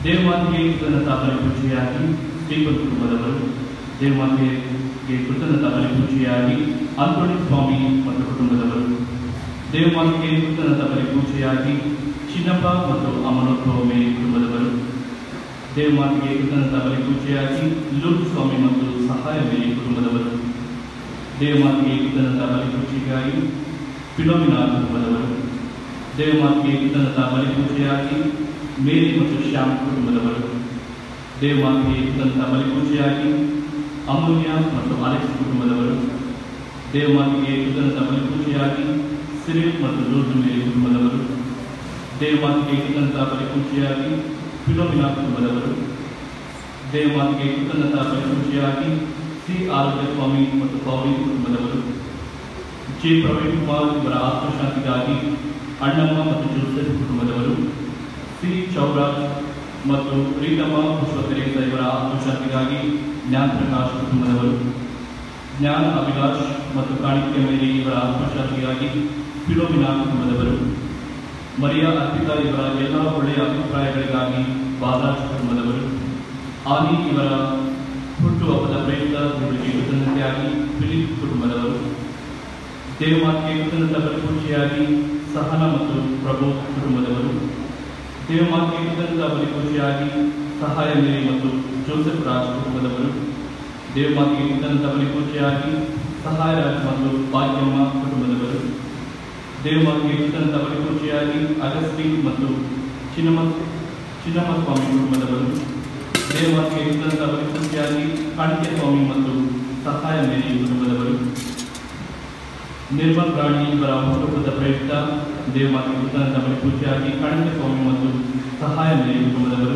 ದೇವಮಾತೆಗೆ ಕೃತಜ್ಞತಾ ಬಲಿಪೂಜೆಯಾಗಿ ಸ್ಟೀಫನ್ ಕುಟುಂಬದವರು, ದೇವಮಾತೆಗೆ ಕೃತಜ್ಞತಾ ಬಲಿಪೂಜೆಯಾಗಿ ಆಂಟೋನಿ ಸ್ವಾಮಿ ಮತ್ತು ಕುಟುಂಬದವರು, ದೇವಮಾತೆಗೆ ಕೃತಜ್ಞತಾ ಬಲಿಪೂಜೆಯಾಗಿ ಚಿನ್ನಪ್ಪ ಮತ್ತು ಅಮನೋತ್ಸವಮೇ ಕುಟುಂಬದವರು, ದೇವಮಾತೆಗೆ ಕೃತಜ್ಞತಾ ಬಲಿಪೂಜೆಯಾಗಿ ಲೂಟ್ ಸ್ವಾಮಿ ಮತ್ತು ಸಹಾಯ ಮೇರಿ ಕುಟುಂಬದವರು, ದೇವಮಾತೆಗೆ ಕೃತಜ್ಞತಾ ಬಲಿಪೂಜೆಗಾಗಿ ಫಿಲೋಮಿನಾ ಕುಟುಂಬದವರು, ದೇವಮಾತೆಗೆ ಕೃತಜ್ಞತಾ ಬಲಿಪೂಜೆಯಾಗಿ ಮೇರಿ ಮತ್ತು ಶ್ಯಾಮ್ ಕುಟುಂಬದವರು, ದೇವಮಾತೆಗೆ ಕೃತಜ್ಞತಾ ಬಲಿಪೂಜೆಯಾಗಿ ಅಮೂಲ್ಯ ಮತ್ತು ಅಲೆಕ್ಸ್ ಕುಟುಂಬದವರು, ದೇವಮಾತೆಗೆ ಕೃತಜ್ಞತಾ ಬಲಿಪೂಜೆಯಾಗಿ ಸಿರಿಲ್ ಮತ್ತು ಲೂರ್ದು ಮೇರಿ ಕುಟುಂಬದವರು, ದೇವಮಾತೆಗೆ ಕೃತಜ್ಞತಾ ಬಲಿಪೂಜೆಯಾಗಿ ಫಿಲೋಮಿನಾ ಕುಟುಂಬದವರು, ದೇವಮಾತೆಗೆ ಕೃತಜ್ಞತಾ ಬಲಿಪೂಜೆಯಾಗಿ ಸಿ ಆರೋಗ್ಯ ಸ್ವಾಮಿ ಮತ್ತು ಪೌರಿ ಕುಟುಂಬದವರು, ಜಿ ಪ್ರವೀಣ್ ಕುಮಾರ್ ಇವರ ಆತ್ಮಶಾಂತಿಗಾಗಿ ಅಣ್ಣಮ್ಮ ಮತ್ತು ಜೋಸೆಫ್ ಕುಟುಂಬದವರು, ಸಿ ಚೌರಾಜ್ ಮತ್ತು ರೀತಮ್ಮ ಪುಷ್ಪತೆರೇಸ ಇವರ ಆತ್ಮಶಾಂತಿಗಾಗಿ ಜ್ಞಾನ ಪ್ರಕಾಶ್ ಕುಟುಂಬದವರು, ಜ್ಞಾನ ಅಭಿಲಾಷ್ ಮತ್ತು ಕಾಣಿಕೆ ಮೇರಿ ಇವರ ಆತ್ಮಶಾಂತಿಗಾಗಿ ಫಿಲೋಮಿನಾ ಕುಟುಂಬದವರು, ಮರಿಯಾ ಅರ್ಪಿತಾ ಇವರ ಎಲ್ಲ ಒಳ್ಳೆಯ ಅಭಿಪ್ರಾಯಗಳಿಗಾಗಿ ಬಾಲಾಜ್ ಕುಟುಂಬದವರು, ಆನಿ ಇವರ ಹುಟ್ಟುಹಬ್ಬದ ಪ್ರಯುಕ್ತ ಇವರಿಗೆ ಕೃತಜ್ಞತೆಯಾಗಿ ಫಿಲಿಪ್ ಕುಟುಂಬದವರು, ದೇವಮಾತೆಗೆ ಕೃತಜ್ಞತಾ ಬಲಿಪೂಜೆಯಾಗಿ ಸಹನ ಮತ್ತು ಪ್ರಭು ಕುಟುಂಬದವರು, ದೇವಮಾತೆಗೆ ಕೃತಜ್ಞತಾ ಬಲಿಪೂಜೆಯಾಗಿ ಸಹಾಯ ಮೇರಿ ಮತ್ತು ಜೋಸೆಫ್ ರಾಜ್ ಕುಟುಂಬದವರು, ದೇವಮಾತೆಗೆ ಕೃತಜ್ಞತಾ ಬಲಿಪೂಜೆಯಾಗಿ ಸಹಾಯ ರಾಜ್ ಮತ್ತು ಭಾಗ್ಯಮ್ಮ ಕುಟುಂಬದವರು, ದೇವಮಾತೆಗೆ ಕೃತಜ್ಞತಾ ಬಲಿಪೂಜೆಯಾಗಿ ಅಗಸ್ಟಿನ್ ಮತ್ತು ಚಿನ್ನಮ್ಮ ಸ್ವಾಮಿ ಕುಟುಂಬದವರು, ದೇವಮಾತೆಗೆ ಕೃತಜ್ಞತಾ ಬಲಿಪೂಜೆಯಾಗಿ ಕಾಣಿಕೆ ಸ್ವಾಮಿ ಮತ್ತು ಸಹಾಯ ಮೇರಿ ಕುಟುಂಬದವರು, ನಿರ್ಮಲ್ ರಾಣಿ ಇವರ ಹುಟ್ಟುಹಬ್ಬದ ಪ್ರಯುಕ್ತ ದೇವಮಾತೆಗೆ ಕೃತಜ್ಞತಾ ಬಲಿಪೂಜೆಯಾಗಿ ಕಾಣಿಕೆ ಸ್ವಾಮಿ ಮತ್ತು ಸಹಾಯ ಮೇರಿ ಕುಟುಂಬದವರು,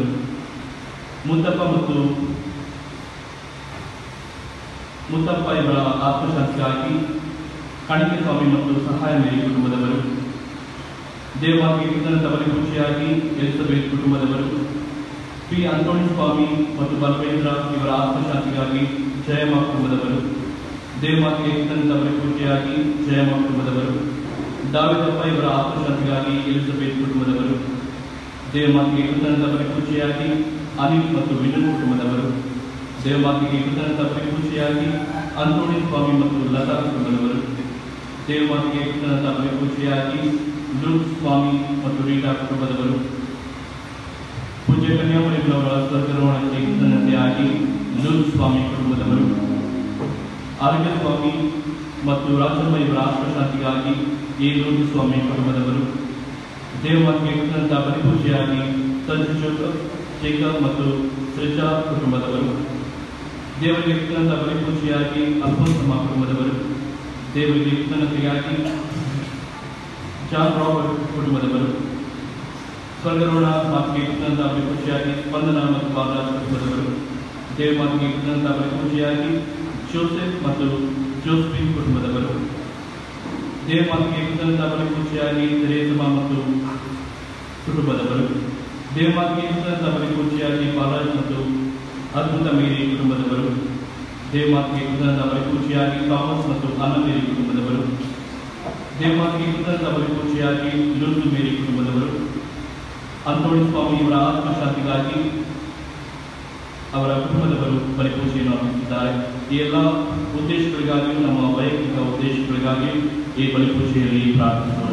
ಮುತ್ತಪ್ಪ ಇವರ ಆತ್ಮಶಾಂತಿಗಾಗಿ ಕಾಣಿಕೆ ಸ್ವಾಮಿ ಮತ್ತು ಸಹಾಯ ಮೇರಿ ಕುಟುಂಬದವರು, ದೇವಮಾತೆಗೆ ಕೃತಜ್ಞತಾ ಬಲಿಪೂಜೆಯಾಗಿ ಎಲಿಸಬೇತ್ ಕುಟುಂಬದವರು, ಪಿ ಆಂಟೋನಿ ಸ್ವಾಮಿ ಮತ್ತು ಬಲವೇಂದ್ರ ಇವರ ಆತ್ಮಶಾಂತಿಗಾಗಿ ಜಯಮ್ಮ ಕುಟುಂಬದವರು, ದೇವಮಾತೆಗೆ ಕೃತಜ್ಞತಾ ಬಲಿಪೂಜೆಯಾಗಿ ಜಯಮ್ಮ ಕುಟುಂಬದವರು, ದಾವಿದಪ್ಪ ಇವರ ಆತ್ಮಶಾಂತಿಗಾಗಿ ಎಲಿಸಬೇತ್ ಕುಟುಂಬದವರು, ದೇವಮಾತೆಗೆ ಕೃತಜ್ಞತಾ ಬಲಿಪೂಜೆಯಾಗಿ ಅನಿಲ್ ಮತ್ತು ವಿನೋದ್ ಕುಟುಂಬದವರು, ದೇವಮಾತೆಗೆ ಕೃತಜ್ಞತಾ ಬಲಿಪೂಜೆಯಾಗಿ ಆಂಟೋನಿ ಸ್ವಾಮಿ ಮತ್ತು ಲತಾ ಕುಟುಂಬದವರು, ದೇವಮಾತೆಗೆ ಕೃತಜ್ಞತಾ ಬಲಿಪೂಜೆಯಾಗಿ ಲೂಕ್ ಸ್ವಾಮಿ ಮತ್ತು ರೀಟಾ ಕುಟುಂಬದವರು, ಪೂಜ್ಯ ಕನ್ಯಾಮರಿಯವರ ಸ್ವರ್ಗಾರೋಹಣಕ್ಕೆ ಕೃತಜ್ಞತೆಯಾಗಿ ಲೂಕ್ ಸ್ವಾಮಿ ಕುಟುಂಬದವರು, ಆರೋಗ್ಯ ಸ್ವಾಮಿ ಮತ್ತು ರಾಜಮ್ಮ ಇವರ ಆತ್ಮಶಾಂತಿಗಾಗಿ ಎ ಲೂಕ್ ಸ್ವಾಮಿ ಕುಟುಂಬದವರು, ದೇವಮಾತೆಗೆ ಕೃತಜ್ಞತಾ ಬಲಿಪೂಜೆಯಾಗಿ ಸಜ್ ಜೇಕಬ್ ಮತ್ತು ಸೃಜಾ ಕುಟುಂಬದವರು, ದೇವರಿಗೆ ಕೃತಜ್ಞತಾ ಬಲಿಪೂಜೆಯಾಗಿ ಅಲ್ಫೋನ್ಸಮ್ಮ ಕುಟುಂಬದವರು, ದೇವರಿಗೆ ಕೃತಜ್ಞತೆಯಾಗಿ ಜಾನ್ ರಾಬರ್ಟ್ ಕುಟುಂಬದವರು, ಸ್ವರ್ಗಾರೋಹಣ ಮಾತೆಗೆ ಕೃತಜ್ಞತಾ ಬಲಿಪೂಜೆಯಾಗಿ ಸ್ಪಂದನ ಮತ್ತು ಬಾಲರಾಜ್ ಕುಟುಂಬದವರು, ದೇವಮಾತೆಗೆ ಕೃತಜ್ಞತಾ ಬಲಿಪೂಜೆಯಾಗಿ ಜೋಸೆಫ್ ಮತ್ತು ಜೋಸ್ಫಿನ್ ಕುಟುಂಬದವರು, ದೇವಮಾತೆಗೆ ಕೃತಜ್ಞತಾ ಬಲಿಪೂಜೆಯಾಗಿ ತೆರೇಸಮ್ಮ ಮತ್ತು ಕುಟುಂಬದವರು, ದೇವಮಾತೆಗೆ ಕೃತಜ್ಞತಾ ಬಲಿಪೂಜೆಯಾಗಿ ಬಾಲರಾಜ್ ಮತ್ತು ಅದ್ಭುತ ಮೇರಿ ಕುಟುಂಬದವರು, ದೇವಮಾತೆಗೆ ಕೃತಜ್ಞತಾ ಬಲಿಪೂಜೆಯಾಗಿ ಥಾಮಸ್ ಮತ್ತು ಅನ್ನ ಮೇರಿ ಕುಟುಂಬದವರು, ದೇವಮಾತೆಗೆ ಕೃತಜ್ಞತಾ ಬಲಿಪೂಜೆಯಾಗಿ ಲೂರ್ದು ಮೇರಿ ಕುಟುಂಬದವರು, ಆಂಟೋನಿ ಸ್ವಾಮಿ ಇವರ ಆತ್ಮಶಾಂತಿಗಾಗಿ ಅವರ ಕುಟುಂಬದವರು ಬಲಿಪೂಜೆಯನ್ನು ಅರ್ಪಿಸಿದ್ದಾರೆ. ಈ ಎಲ್ಲ ಉದ್ದೇಶಗಳಿಗಾಗಿಯೂ ನಮ್ಮ ವೈಯಕ್ತಿಕ ಉದ್ದೇಶಗಳಿಗಾಗಿ ಈ ಬಲಿಪೂಜೆಯಲ್ಲಿ ಪ್ರಾರ್ಥಿಸೋಣ.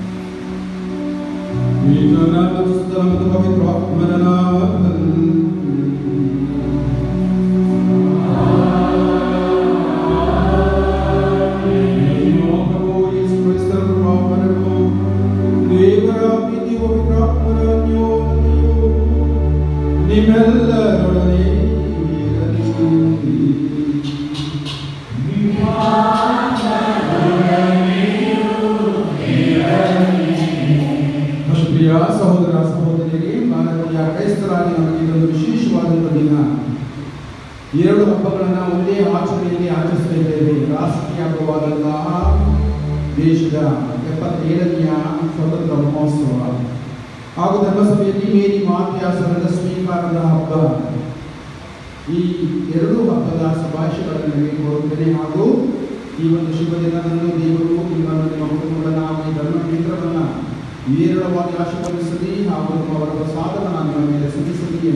ಸಹೋದರ ಸಹೋದರಿಗೆ ಭಾರತೀಯ ಕ್ರೈಸ್ತರಾಗಿ ನಮಗೆ ಇದೊಂದು ವಿಶೇಷವಾದಂಥ ದಿನ. ಎರಡು ಹಬ್ಬಗಳನ್ನು ಒಂದೇ ಆಚರಣೆಯಲ್ಲಿ ಆಚರಿಸ್ತಾ ಇದ್ದೇವೆ. ರಾಷ್ಟ್ರೀಯ ಹಬ್ಬವಾದಂತಹ ದೇಶದ 77ನೆಯ ಸ್ವತಂತ್ರ ಮಹೋತ್ಸವ ಹಾಗೂ ಧರ್ಮಸಭೆಯಲ್ಲಿ ಮೇರಿ ಮಾತೆಯ ಸರದ ಸ್ವೀಕಾರದ ಹಬ್ಬ. ಈ ಎರಡೂ ಹಬ್ಬದ ಶುಭಾಶಯಗಳನ್ನು ನಿಮಗೆ ಕೋರುತ್ತೇನೆ. ಹಾಗೂ ಈ ಒಂದು ಶುಭ ದಿನದಂದು ದೇವರು ನಿಮ್ಮನ್ನು ನಿಮ್ಮ ಕುಟುಂಬಗಳನ್ನು ಹಾಗೂ ಈ ಧರ್ಮ ಕೇಂದ್ರವನ್ನು ವಿರಳವಾಗಿ ಆಶೀರ್ವದಿಸಲಿ ಹಾಗೂ ಅವರ ಸಾಧನ ನಿಮ್ಮ ಮೇಲೆ ಸುರಿಸಲಿ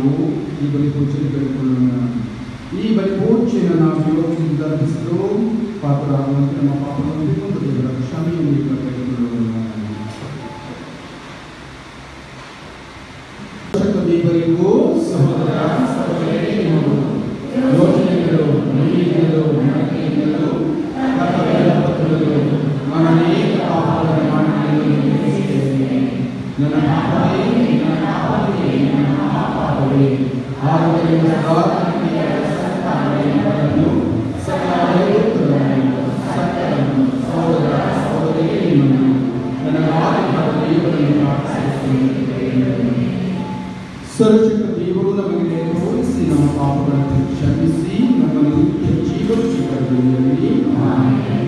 ನಾವು ಈ ಬಲಿ ಪೂಜೆಯಲ್ಲಿ ಬೇಡಿಕೊಳ್ಳೋಣ. ಈ ಬಲಿ ಪೂಜೆಯನ್ನು ನಾವು ಯೋಚಿಸಿದ ಅರ್ಪಿಸಿದ್ರು ಪಾಪರಾಗುವಂತೆ ನಮ್ಮ ಪಾಪವನ್ನು ಬಿಟ್ಟು ದೇವರ ಕ್ಷಮೆಯನ್ನು ಬೇಡಿಕೊಳ್ಳೋಣ. ದೇವರಿಗೂ ಸಹೋದರ ಸಹೋದರಿಯರು ಯೋಚನೆಗಳು, ನುಡಿಗಳು, ನಡತೆಗಳು, ಕರ್ತವ್ಯಗಳು, ನಾನು ಅನೇಕ ಪಾಪಗಳನ್ನು ಮಾಡಿದ್ದೇನೆ. ನನ್ನ ಪಾಪವೇ, ನನ್ನ ಪಾಪವೇ, ನನ್ನ ಪಾಪವೇ. ಆದ್ದರಿಂದ ಸಹೋದರ ಸಹೋದರಿಯರನ್ನು ನನ್ನ ದೇವರನ್ನು ಪ್ರಾರ್ಥಿಸುತ್ತೇನೆ. ಸರ್ವಶಕ್ತ ದೇವರು ನಮಗೆ ತೋರಿಸಿ ನಮ್ಮ ಪಾಪಗಳನ್ನು ಕ್ಷಮಿಸಿ ನಮ್ಮನ್ನು ನಿತ್ಯ ಜೀವಕ್ಕೆ ಕರೆದೊಯ್ಯಲಿ. ಆಮೆನ್.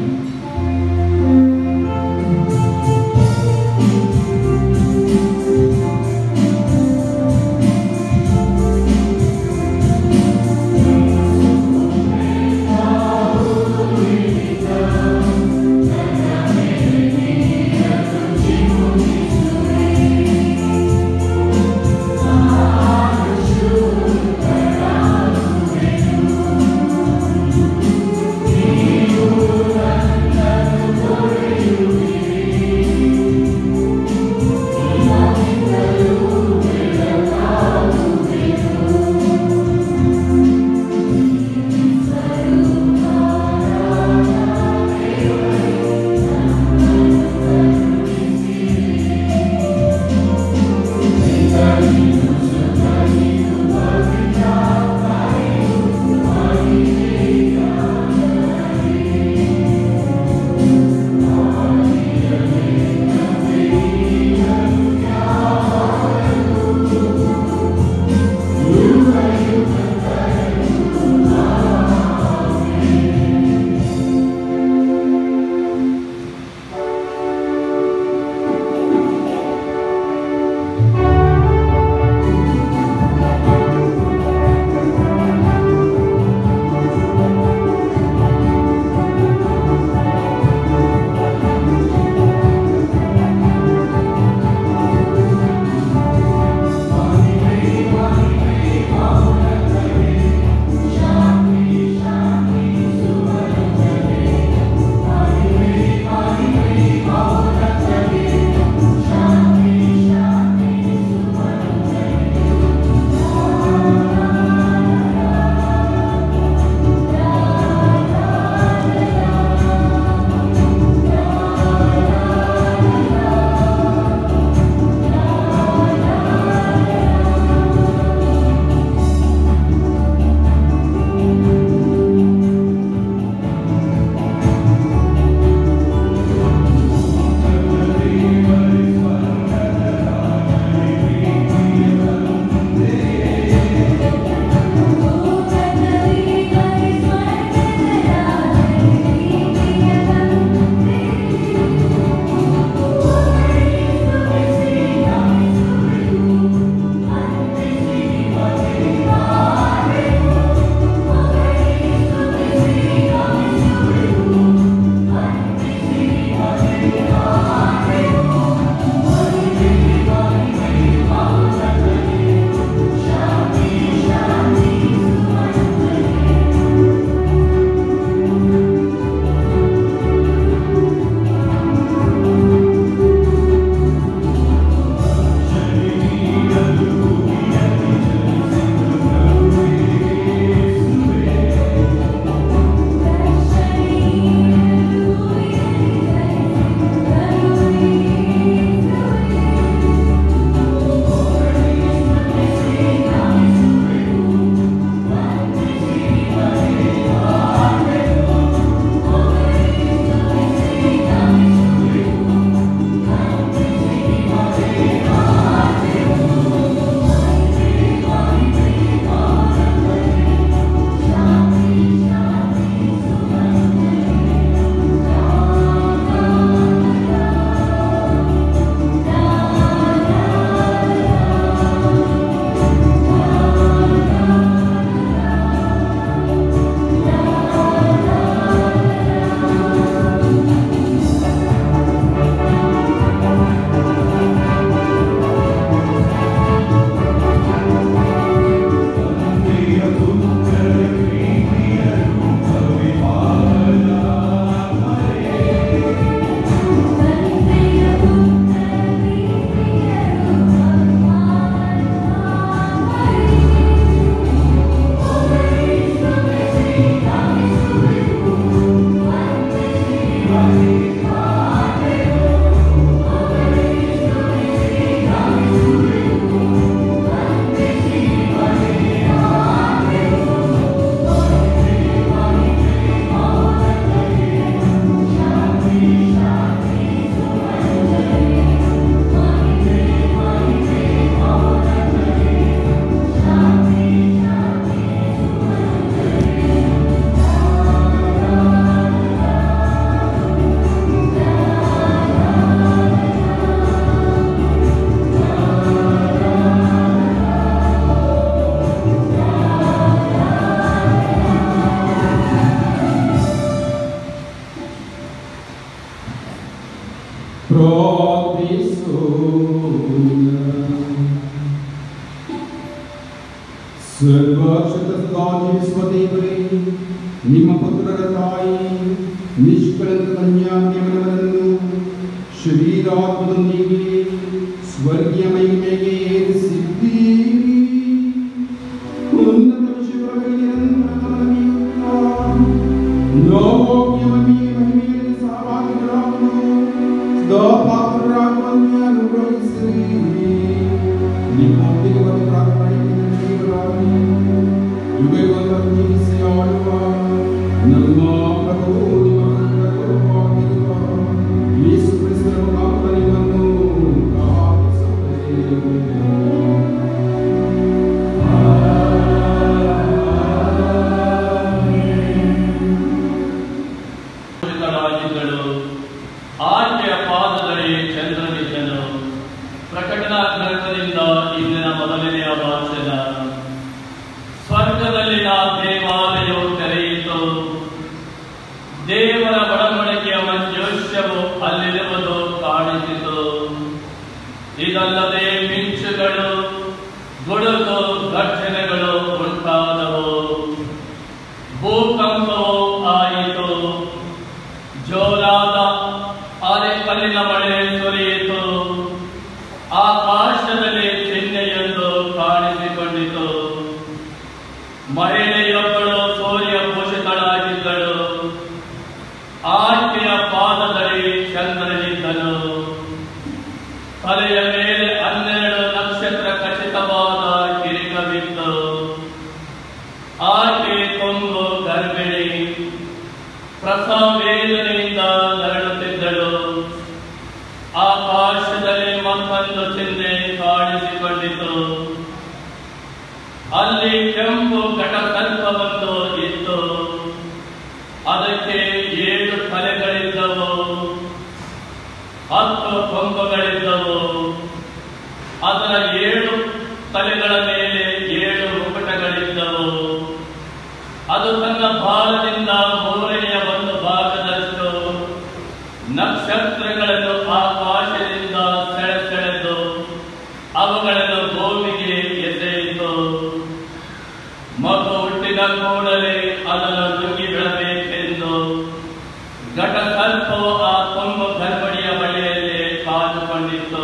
ಸರ್ವಶಕ್ತನಾದ ದೇವರೇ, ನಿಮ್ಮ ಪುತ್ರರ ತಾಯಿ ನಿಷ್ಕಳಂಕ ಕನ್ಯಾಮರಿಯವರನ್ನು ಶರೀರಾತ್ಮದೊಂದಿಗೆ ಸ್ವರ್ಗೀಯ ಮಹಿಮೆಗೆ ಏರಿಸಿದ್ದೀರಿ. ಉನ್ನತ ವಿಷಯಗಳಲ್ಲಿ ನಿರಂತರ ಮಹಿಮೆಯಲ್ಲಿ ಸಹಭಾಗಿಗಳಾಗಲು ಪಾತ್ರರಾಗುವಂತೆ ಅನುಗ್ರಹಿಸಿರಿ. ನಿಮ್ಮೊಂದಿಗೆ ಒಂದು ಪ್ರಾರ್ಥನೆಯಾಗಿ ಯುಗಗಳನ್ನು ಜೀವಿಸಿ ಆಳುವ ನಮ್ಮ ಪ್ರಭು ನಿಮ್ಮ ಗುರುವಾಗಿರುವ ಯೇಸು ಕ್ರಿಸ್ತನ ಮುಖಾಂತರ ನಿಮ್ಮನ್ನು ಪ್ರಾರ್ಥಿಸುತ್ತೇವೆ. ಆಕೆಯ ಪಾದದಲ್ಲಿ ಚಂದ್ರನಿದ್ದನು. ಪ್ರಕಟಣಾ ಗ್ರಂಥದಿಂದ ಇಂದಿನ ಮೊದಲನೆಯ ವಾಚನ. ಸ್ವರ್ಗದಲ್ಲಿನ ದೇವಾಲಯವು ತೆರೆಯಿತು. ದೇವರ ಒಡಂಬಡಿಕೆಯ ಮಂಜೂಷವು ಅಲ್ಲಿರುವುದು ಕಾಣಿಸಿತು. ಇದಲ್ಲದೆ ಮಿಂಚುಗಳು, ಗುಡುಗು, ಗರ್ಜನೆಗಳು ಉಂಟಾದವು. ಭೂಕಂಪವು ಆಯಿತು. ಜೋರಾದ ಆಲಿಕಲ್ಲಿನ ಮಳೆ ಸುರಿಯಿತು. ಆಕಾಶದಲ್ಲಿ ಚಿಹ್ನೆಯೊಂದು ಕಾಣಿಸಿಕೊಂಡಿತು. ಮಹಿಳೆಯೊಬ್ಬಳು ಸೂರ್ಯಭೂಷಿತಳಾಗಿದ್ದಳು. ಆಕೆಯ ಪಾದದಲ್ಲಿ ಚಂದ್ರನಿದ್ದನು. ತಲೆಯ ಮೇಲೆ 12 ನಕ್ಷತ್ರ ಖಚಿತವಾದ ಕಿರೀಟವಿತ್ತು. ಆಕೆ ಕೊಂಬು ಗರ್ಭಿಣಿ. ಪ್ರಸವ ವೇದನೆಯಿಂದ ನರಳುತ್ತಿದ್ದಳು. ಆಕಾಶದಲ್ಲಿ ಮತ್ತೊಂದು ಚಿಹ್ನೆ ಕಾಣಿಸಿಕೊಂಡಿತು. ಅಲ್ಲಿ ಕೆಂಪು ಘಟಸರ್ಪವೊಂದು ಇತ್ತು. ಅದಕ್ಕೆ 7 ತಲೆಗಳಿದ್ದವು, 10 ಕೊಂಬುಗಳಿದ್ದವು. ಅದರ 7 ತಲೆಗಳ ಮೇಲೆ 7 ಮುಕುಟಗಳಿದ್ದವು. ಅದು ತನ್ನ ಭಾರದಿಂದ 1/3 ಭಾಗದಷ್ಟು ನಕ್ಷತ್ರಗಳನ್ನು ಆಕಾಶದಿಂದ ಸೆಳೆದು ಅವುಗಳನ್ನು ಭೂಮಿಗೆ ಎಸೆಯಿತು. ಮಗು ಹುಟ್ಟಿದ ಕೂಡಲೇ ಅದನ್ನು ನುಂಗಿ ಬಿಡಬೇಕೆಂದು ಘಟಸರ್ಪವು ಆ ಕೊಂಬು ಗರ್ಭಣಿಯ ಬಳಿಯಲ್ಲಿ ಕಾದುಕೊಂಡಿತ್ತು.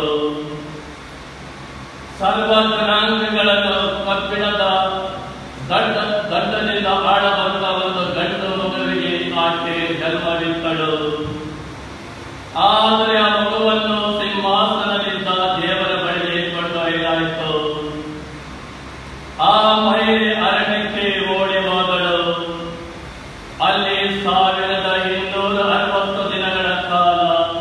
ಸರ್ವ ಜನಾಂಗಗಳನ್ನು ಕಬ್ಬಿಣದ ದಂಡದಿಂದ ಆಳಬಂದ ಒಂದು ಗಂಡು ಮಗುವಿಗೆ ಆಕೆ ಜನ್ಮವಿತ್ತಳು. ಆದರೆ ಆ ಮಗುವನ್ನು ಸಿಂಹಾಸನದಿಂದ ದೇವರ ಬಳಿಗೆ ಕೊಂಡೊಯ್ಯಲಾಯಿತು. ಆ ಮಹಿಳೆ ಅರಣ್ಯಕ್ಕೆ ಓಡಿ ಹೋದಳು. ಅಲ್ಲಿ 1260 ದಿನಗಳ ಕಾಲ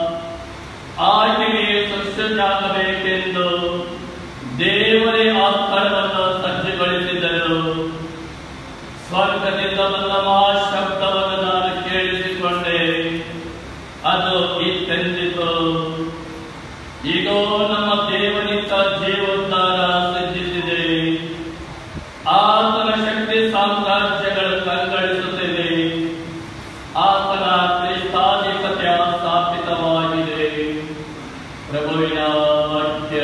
ಆಕೆಗೆ ಶುಶ್ರೂಷಾಗಬೇಕೆಂದು ದೇವರೇ ಆ ಸ್ಥಳವನ್ನು ಸಜ್ಜುಗೊಳಿಸಿದರು. ಸ್ವರ್ಗದಿಂದ ಬಂದ ಶಬ್ದವನ್ನು ನಾನು ಕೇಳಿಸಿಕೊಂಡೆ. ಅದು ಇತ್ತೆಂದಿತು, ಈಗೋ ನಮ್ಮ ದೇವನಿಂದ ಜೀವೋದ್ಧಾರ ಸಿದ್ಧಿಸಿದೆ. ಆತನ ಶಕ್ತಿ ಸಾಮ್ರಾಜ್ಯಗಳು ಕಂಗೊಳಿಸುತ್ತಿವೆ. ಆತನ ಕ್ರಿಸ್ತಾಧಿಪತ್ಯ ಸ್ಥಾಪಿತವಾಗಿದೆ. ಪ್ರಭುವಿನ ವಾಕ್ಯ.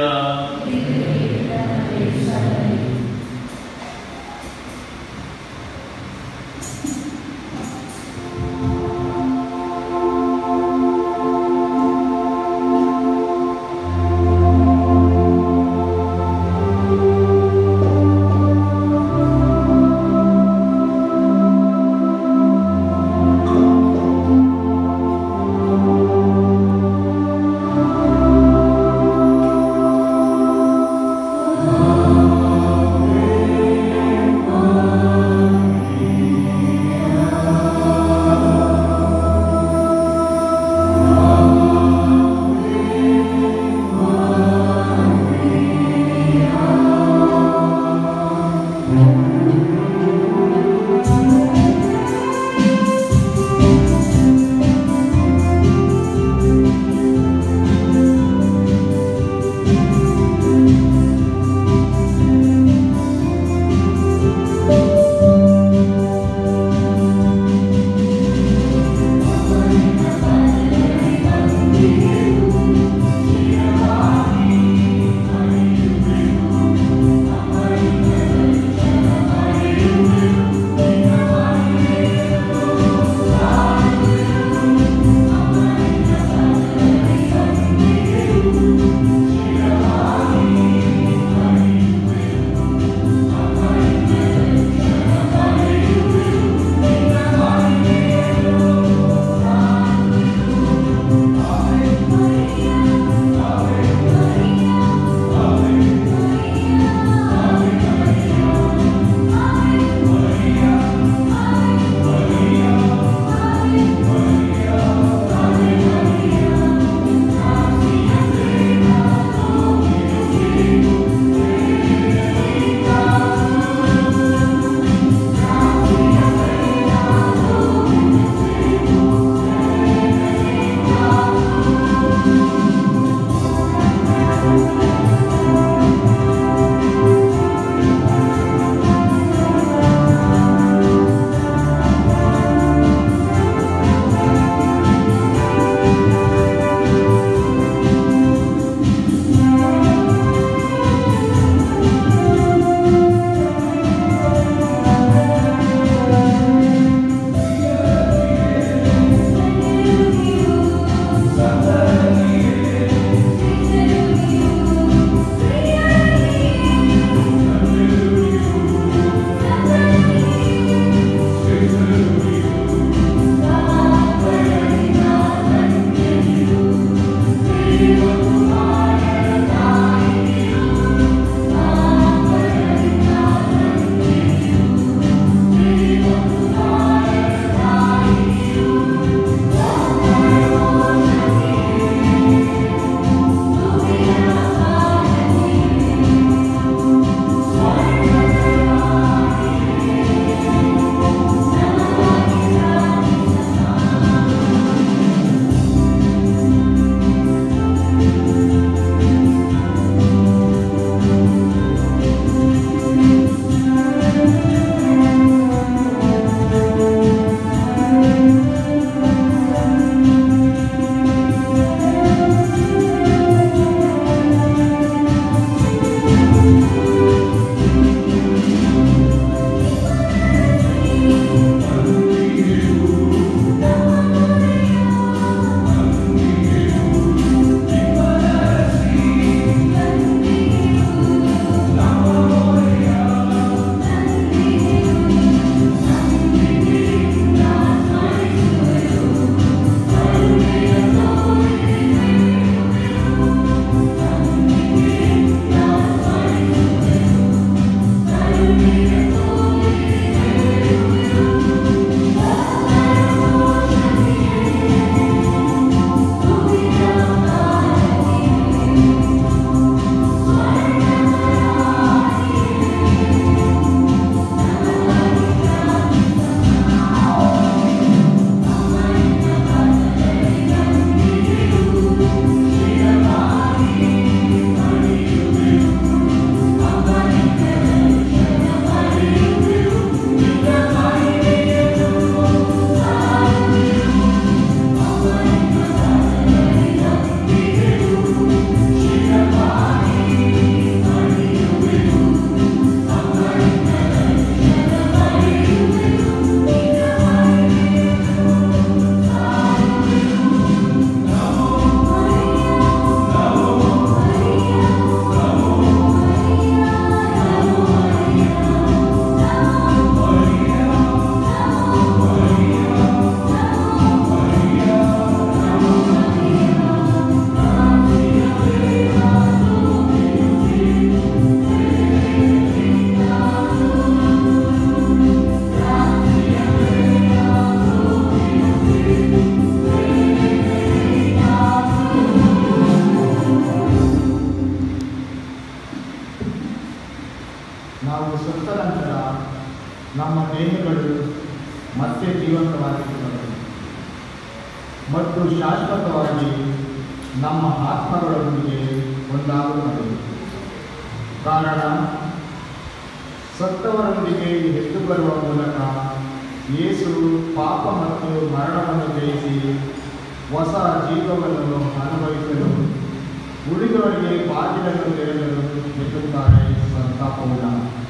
ಶಾಶ್ವತವಾಗಿ ನಮ್ಮ ಆತ್ಮಗಳೊಂದಿಗೆ ಒಂದಾಗುತ್ತದೆ. ಕಾರಣ, ಸತ್ತವರೊಂದಿಗೆ ಎದ್ದು ಬರುವ ಮೂಲಕ ಯೇಸು ಪಾಪ ಮತ್ತು ಮರಣವನ್ನು ಜಯಿಸಿ ಹೊಸ ಜೀವವನ್ನು ಅನುಭವಿಸಲು ಉಳಿದವರಿಗೆ ಬಾಗಿಲನ್ನು ತೆರೆಯಲು ಎನ್ನುತ್ತಾರೆ ಸಂತ ಪೌಲ.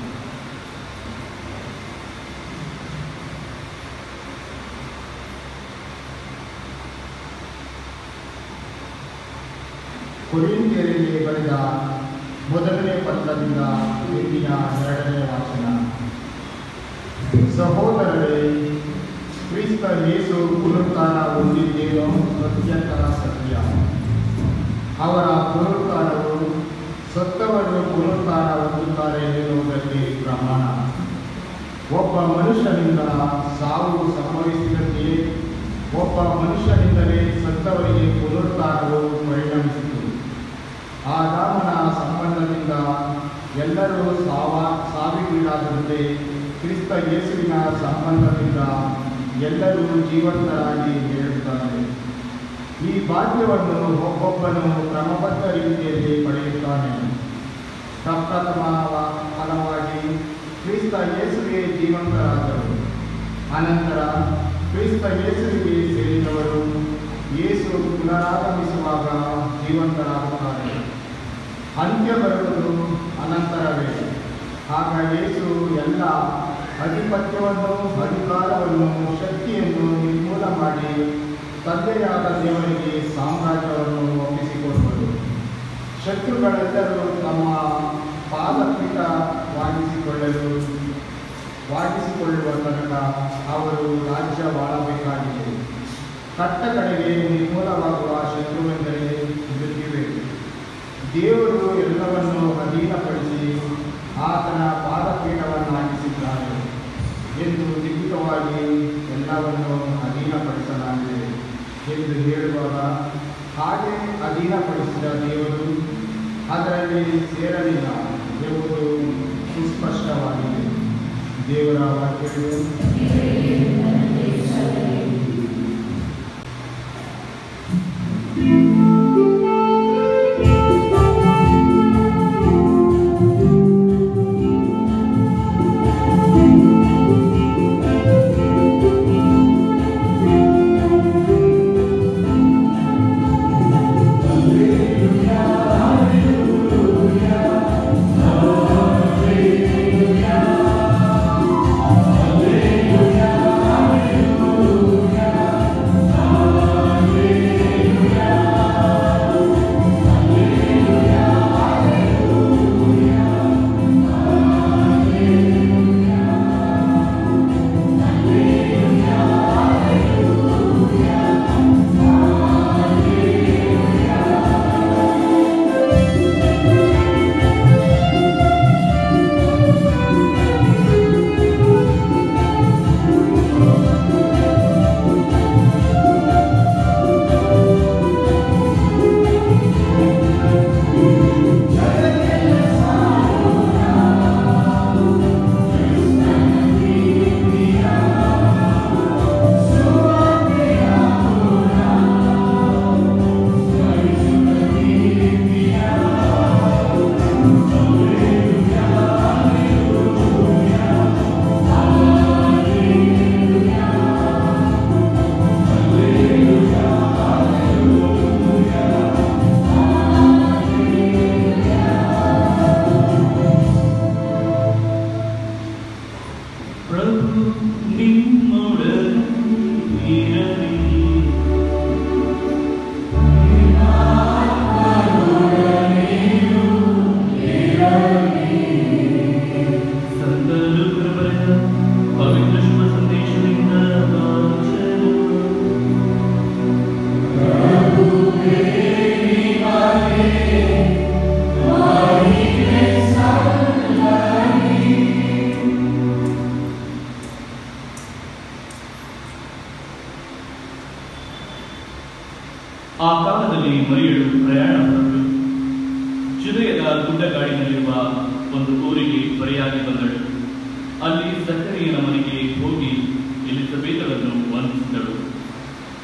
ಕೊರಿಂಥಿಯರಿಗೆ ಬರೆದ ಮೊದಲನೇ ಪತ್ರದಿಂದ ಇಂದಿನ 2ನೇ ವಾಚನ. ಸಹೋದರರೇ, ಕ್ರಿಸ್ತ ಯೇಸು ಪುನರುತ್ಥಾನ ಹೊಂದಿದ್ದೇನೋ ಅತ್ಯಂತ ಸತ್ಯ. ಅವರ ಪುನರುತ್ಥಾನವು ಸತ್ತವರು ಪುನರುತ್ಥಾನ ಹೊಂದುತ್ತಾರೆ ಎನ್ನುವುದಕ್ಕೆ ಪ್ರಮಾಣ. ಒಬ್ಬ ಮನುಷ್ಯನಿಂದ ಸಾವು ಸಂಭವಿಸಿದಂತೆಯೇ ಒಬ್ಬ ಮನುಷ್ಯನಿಂದಲೇ ಸತ್ತವರಿಗೆ ಪುನರುತ್ಥಾನವು ಪರಿಣಮಿಸಿತು. ಆದಾಮನ ಸಂಬಂಧದಿಂದ ಎಲ್ಲರೂ ಸಾವಿಗೀಡಾದಂತೆ ಕ್ರಿಸ್ತ ಯೇಸುವಿನ ಸಂಬಂಧದಿಂದ ಎಲ್ಲರೂ ಜೀವಂತರಾಗಿ ಹೇಳುತ್ತಾರೆ. ಈ ಭಾಗ್ಯವನ್ನು ಒಬ್ಬೊಬ್ಬನು ಕ್ರಮಬದ್ಧ ರೀತಿಯಲ್ಲಿ ಪಡೆಯುತ್ತಾನೆ. ಪ್ರಪ್ರಥಮ ಫಲವಾಗಿ ಕ್ರಿಸ್ತ ಯೇಸುವಿಗೆ ಜೀವಂತರಾದರು. ಅನಂತರ ಕ್ರಿಸ್ತ ಯೇಸುವಿಗೆ ಸೇರಿದವರು ಯೇಸು ಪುನರಾಗಮಿಸುವಾಗ ಜೀವಂತರಾಗುತ್ತಾರೆ. ಅಂತ್ಯ ಬರುವುದು ಅನಂತರವೇ. ಆಗ ಯೇಸು ಎಲ್ಲ ಅಧಿಪತ್ಯವನ್ನು, ಅಧಿಕಾರವನ್ನು, ಶಕ್ತಿಯನ್ನು ನಿರ್ಮೂಲ ಮಾಡಿ ತಂದೆಯಾದ ದೇವರಿಗೆ ಸಾಮ್ರಾಜ್ಯವನ್ನು ಒಪ್ಪಿಸಿಕೊಡುವರು. ಶತ್ರುಗಳೆಲ್ಲರೂ ತಮ್ಮ ಪಾದಪೀಠವಾಗಿಸಿಕೊಳ್ಳುವ ತನಕ ಅವರು ರಾಜ್ಯವಾಳಬೇಕಾಗಿದೆ. ಕಟ್ಟ ಕಡೆಗೆ ನಿರ್ಮೂಲವಾಗುವ ಶತ್ರುವೆಂದರೆ ಮೃತ್ಯುವೆ. ದೇವರು ಎಲ್ಲವನ್ನು ಅಧೀನಪಡಿಸಿ ಆತನ ಪಾದಪೀಠವನ್ನಾಗಿಸಿದ್ದಾರೆ ಎಂದು ಲಿಖಿತವಾಗಿ ಎಲ್ಲವನ್ನು ಅಧೀನಪಡಿಸಲಾಗಿದೆ ಎಂದು ಹೇಳುವಾಗ, ಹಾಗೆ ಅಧೀನಪಡಿಸಿದ ದೇವರು ಅದರಲ್ಲಿ ಸೇರಲಿಲ್ಲ ಎಂಬುದು ಸುಸ್ಪಷ್ಟವಾಗಿದೆ. ದೇವರ ವಾಕ್ಯಗಳು. ಆ ಕಾಲದಲ್ಲಿ ಮರಿಯಳು ಪ್ರಯಾಣ ಹೊರಟು ಜುದೆಯದ ಗುಡ್ಡಗಾಡಿನಲ್ಲಿರುವ ಒಂದು ಊರಿಗೆ ಬರೆಯಾಗಿ ಬಂದಳು. ಅಲ್ಲಿ ಜಕರೀಯನ ಮನೆಗೆ ಹೋಗಿ ಎಲಿಸಬೇತಳನ್ನು ವಂದಿಸಿದಳು.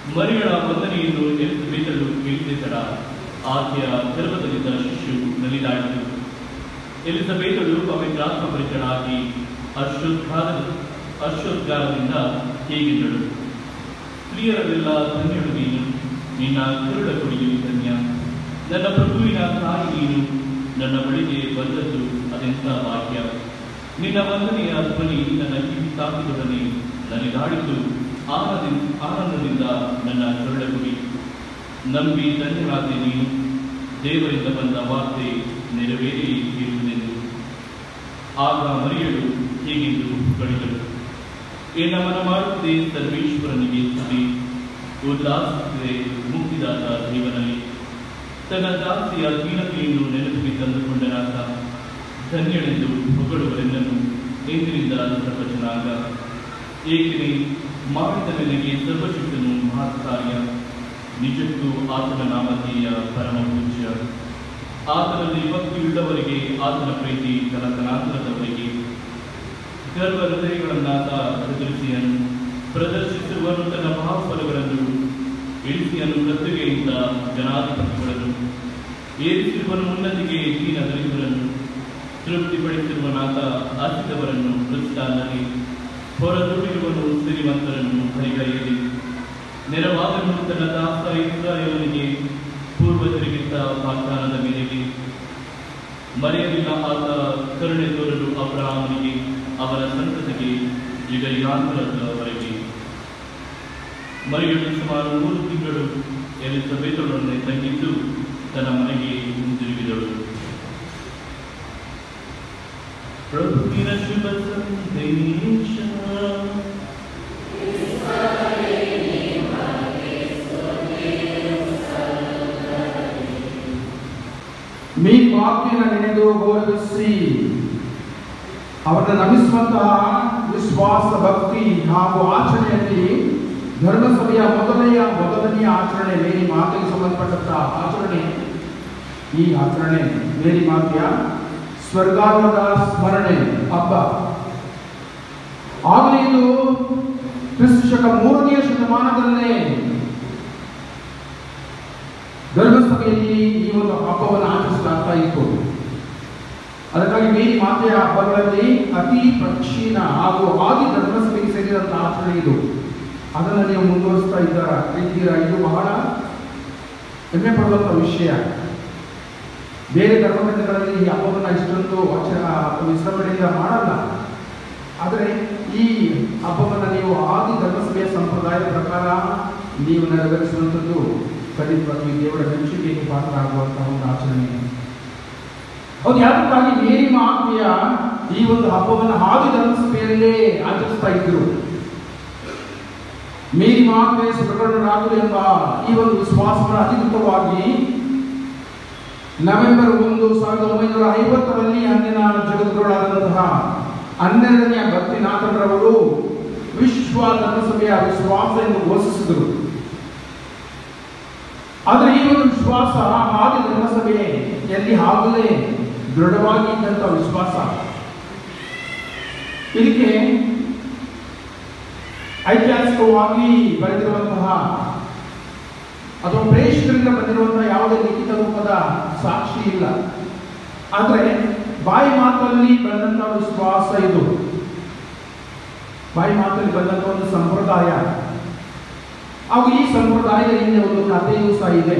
ಮರಿಯಳ ವಂದನೆಯನ್ನು ಎಲಿಸಬೇತಳು ಕೇಳಿದ ತಡ ಆಕೆಯ ಗರ್ಭದಲ್ಲಿದ್ದ ಶಿಶು ನಲಿದಾಡಿತು. ಎಲಿಸಬೇತಳು ಪವಿತ್ರಾತ್ಮಭರಿತಳಾಗಿ ಅಶ್ವೋದ್ಗಾರದಿಂದ ಹೀಗೆಂದಳು: ಸ್ತ್ರೀಯರಲ್ಲೆಲ್ಲ ಧನ್ಯಳು ನೀನು, ನಿನ್ನ ಕರುಳ ಕೊಡಿಯು ಧನ್ಯ. ನನ್ನ ಪ್ರಭುವಿನ ತಾಯಿ ನೀನು, ನನ್ನ ಬಳಿಗೆ ಬಂದದ್ದು ಅದೆಂಥ ಭಾಗ್ಯ. ನಿನ್ನ ವಂದನೆಯ ಧ್ವನಿ ನನ್ನ ಕಿವಿ ತಾಕಿದೊಡನೆ ನಲಿದಾಡಿತು. ಆನಂದದಿಂದ ನನ್ನ ಕರುಳ ಕೊಡಿ. ನಂಬಿ ಧನ್ಯರಾದೆ ನೀನು, ದೇವರಿಂದ ಬಂದ ವಾರ್ತೆ ನೆರವೇರಿ ಇರುವುದೆಂದು. ಆಗ ಮರಿಯಳು ಹೀಗೆಂದು ಕಳಿದಳು: ಎನ್ನ ಮನ ಮಾಡುತ್ತದೆ ಸರ್ವೇಶ್ವರನಿಗೆ ಸ್ತುತಿ, ಉಲ್ಲಾಸಿಸಿದೆ ಮುಕ್ತಿದಾತ ದೇವನಲ್ಲಿ. ತನ್ನ ದಾಸಿಯ ದೀನತೆಯನ್ನು ನೆನಪಿಗೆ ತಂದುಕೊಂಡನಾತ ಧನ್ಯಳೆಂದು ಹೊಗಳುವರೆನ್ನನು ಎಂದಿನಿಂದ ಸರ್ವಜನಾಗ. ಏಕೆಂದರೆ ಮಾಡಿದ ನನಗೆ ಸರ್ವಶಕ್ತನು ಮಹತ್ ಕಾರ್ಯ. ನಿಜಕ್ಕೂ ಆತನ ನಾಮಧೇಯ ಪರಮ ಪೂಜ್ಯ. ಆತನಲ್ಲಿ ಭಕ್ತಿಯುಳ್ಳವರಿಗೆ ಆತನ ಪ್ರೀತಿ ತಲತಲಾಂತರದವರಿಗೆ. ಗರ್ವ ಹೃದಯಗಳನ್ನಾತ ಎದುರಿಸಿಯನು, ಪ್ರದರ್ಶಿಸುವನು ತನ್ನ ಮಹಾಫಲಗಳನ್ನು. ಇಳಿಸಿಯನು ಗದ್ದುಗೆಯಿಂದ ಜನಾಧಿಪತಿಗಳನ್ನು, ಏರಿಸಿರುವನು ಉನ್ನತಿಗೆ ದೀನ ದಲಿತರನ್ನು. ತೃಪ್ತಿಪಡಿಸಿರುವನಾತ ಹಸಿದವರನ್ನು ಕೃಷ್ಣನಲ್ಲಿ, ಹೊರದುಡಿರುವನು ಶ್ರೀಮಂತರನ್ನು ಹರಿಗೈಯಲ್ಲಿ. ನೆರವಾದನು ತನ್ನ ದಾಸ ಇಸ್ರಾಯೇಲನಿಗೆ, ಪೂರ್ವಜರಿಗಿಂತ ವಾಗ್ದಾನದ ಮೇರೆಗೆ. ಮರೆಯಲಿಲ್ಲ ಆತ ಕರುಣೆ ತೋರಲು ಅಬ್ರಹಾಮನಿಗೆ, ಅವರ ಸಂತತಿಗೆ ಯುಗಯುಗಾಂತರದವರೆಗೆ. ಮರಿಯಳು ಸುಮಾರು 3 ತಿಂಗಳು ಎಲಿಸಬೇತಳೊಡನೆ ತಂಗಿದ್ದು ತನ್ನ ಮನೆಗೆ ಹಿಂದಿರುಗಿದಳು. ಪ್ರಭುವಿನ ಶುಭ ಸಂದೇಶ. మీ ವಾಕ್ಯನ ನೆನೆದು ಗೌರವಿಸಿ ಅವರನ್ನು ನಮಿಸುವಂತಹ ವಿಶ್ವಾಸ, ಭಕ್ತಿ ಹಾಗೂ ಆಚರಣೆಯಲ್ಲಿ ಧರ್ಮಸಭೆಯ ಮೊದಲನೆಯ ಆಚರಣೆ ಮೇರಿ ಮಾತೆಗೆ ಸಂಬಂಧಪಟ್ಟಂತಹ ಆಚರಣೆ. ಈ ಆಚರಣೆ ಮೇರಿ ಮಾತೆಯ ಸ್ವರ್ಗಾರೋಹದ ಸ್ಮರಣೆ ಹಬ್ಬ. ಆಗಲೇ ಇದು ಕ್ರಿಸ್ತಶಕ 3ನೇ ಶತಮಾನದಲ್ಲೇ ಧರ್ಮಸಭೆಯಲ್ಲಿ ಈ ಒಂದು ಹಬ್ಬವನ್ನು ಆಚರಿಸಲಾಗ್ತಾ ಇತ್ತು. ಅದಕ್ಕಾಗಿ ಮೇರಿ ಮಾತೆಯ ಹಬ್ಬಗಳಲ್ಲಿ ಅತಿ ಪ್ರಾಚೀನ ಹಾಗೂ ಆದಿ ಧರ್ಮಸಭೆಗೆ ಸೇರಿದಂತಹ ಆಚರಣೆ ಇದು. ಅದನ್ನು ನೀವು ಮುಂದುವರಿಸ್ತಾ ಇದ್ದೀರಾ. ಇದು ಬಹಳ ಹೆಮ್ಮೆ ಪಡುವಂಥ ವಿಷಯ. ಬೇರೆ ಧರ್ಮಗಳಲ್ಲಿ ಈ ಹಬ್ಬವನ್ನು ಇಷ್ಟೊಂದು ವಿಶ್ರಮಣೆಯಿಂದ ಮಾಡಲ್ಲ. ಆದರೆ ಈ ಹಬ್ಬವನ್ನು ನೀವು ಆದಿ ಧರ್ಮಸಭೆಯ ಸಂಪ್ರದಾಯದ ಪ್ರಕಾರ ನೀವು ನೆರವೇರಿಸುವಂಥದ್ದು ಖಂಡಿತವಾಗಿ ದೇವರ ಮೆಚ್ಚುಗೆಗೆ ಪಾತ್ರ ಆಗುವಂತಹ ಒಂದು ಆಚರಣೆ. ಹೌದು, ಯಾತಕ್ಕಾಗಿ ಮೇರಿ ಮಾತೆಯ ಈ ಒಂದು ಹಬ್ಬವನ್ನು ಆದಿ ಧರ್ಮಸಭೆಯಲ್ಲೇ ಆಚರಿಸ್ತಾ ಇದ್ರು. ಮೇರಿ ಮಾತೆ ಸ್ವರ್ಗರಾಗಲು ಎಂಬ ಈ ಒಂದು ವಿಶ್ವಾಸವನ್ನು ಅಧಿಕೃತವಾಗಿ ನವೆಂಬರ್ 1, 1950ರಲ್ಲಿ ಅಂದಿನ ಜಗದ್ಗುರುಗಳಾದಂತಹ 12ನೇ ಭಕ್ತಿನಾಥರವರು ವಿಶ್ವ ಧರ್ಮಸಭೆಯ ವಿಶ್ವಾಸ ಎಂದು ಘೋಷಿಸಿದರು. ಆದರೆ ಈ ಒಂದು ವಿಶ್ವಾಸ ಆದಿ ಧರ್ಮಸಭೆಯಲ್ಲಿ ಆಗಲೇ ದೃಢವಾಗಿ ಇದ್ದಂಥ ವಿಶ್ವಾಸ. ಇದಕ್ಕೆ ಐತಿಹಾಸಿಕವಾಗಿ ಬರೆದಿರುವಂತಹ ಅಥವಾ ಪ್ರೇಷಕರಿಂದ ಬಂದಿರುವಂತಹ ಯಾವುದೇ ಲಿಖಿತ ರೂಪದ ಸಾಕ್ಷಿ ಇಲ್ಲ. ಆದರೆ ಬಾಯಿ ಮಾತಲ್ಲಿ ಬಂದಂತಹ ವಿಶ್ವಾಸ ಇದು. ಬಾಯಿ ಮಾತಲ್ಲಿ ಬಂದಂತಹ ಒಂದು ಸಂಪ್ರದಾಯ. ಹಾಗೂ ಈ ಸಂಪ್ರದಾಯದ ಹಿಂದೆ ಒಂದು ಕಥೆಯೂ ಸಹ ಇದೆ.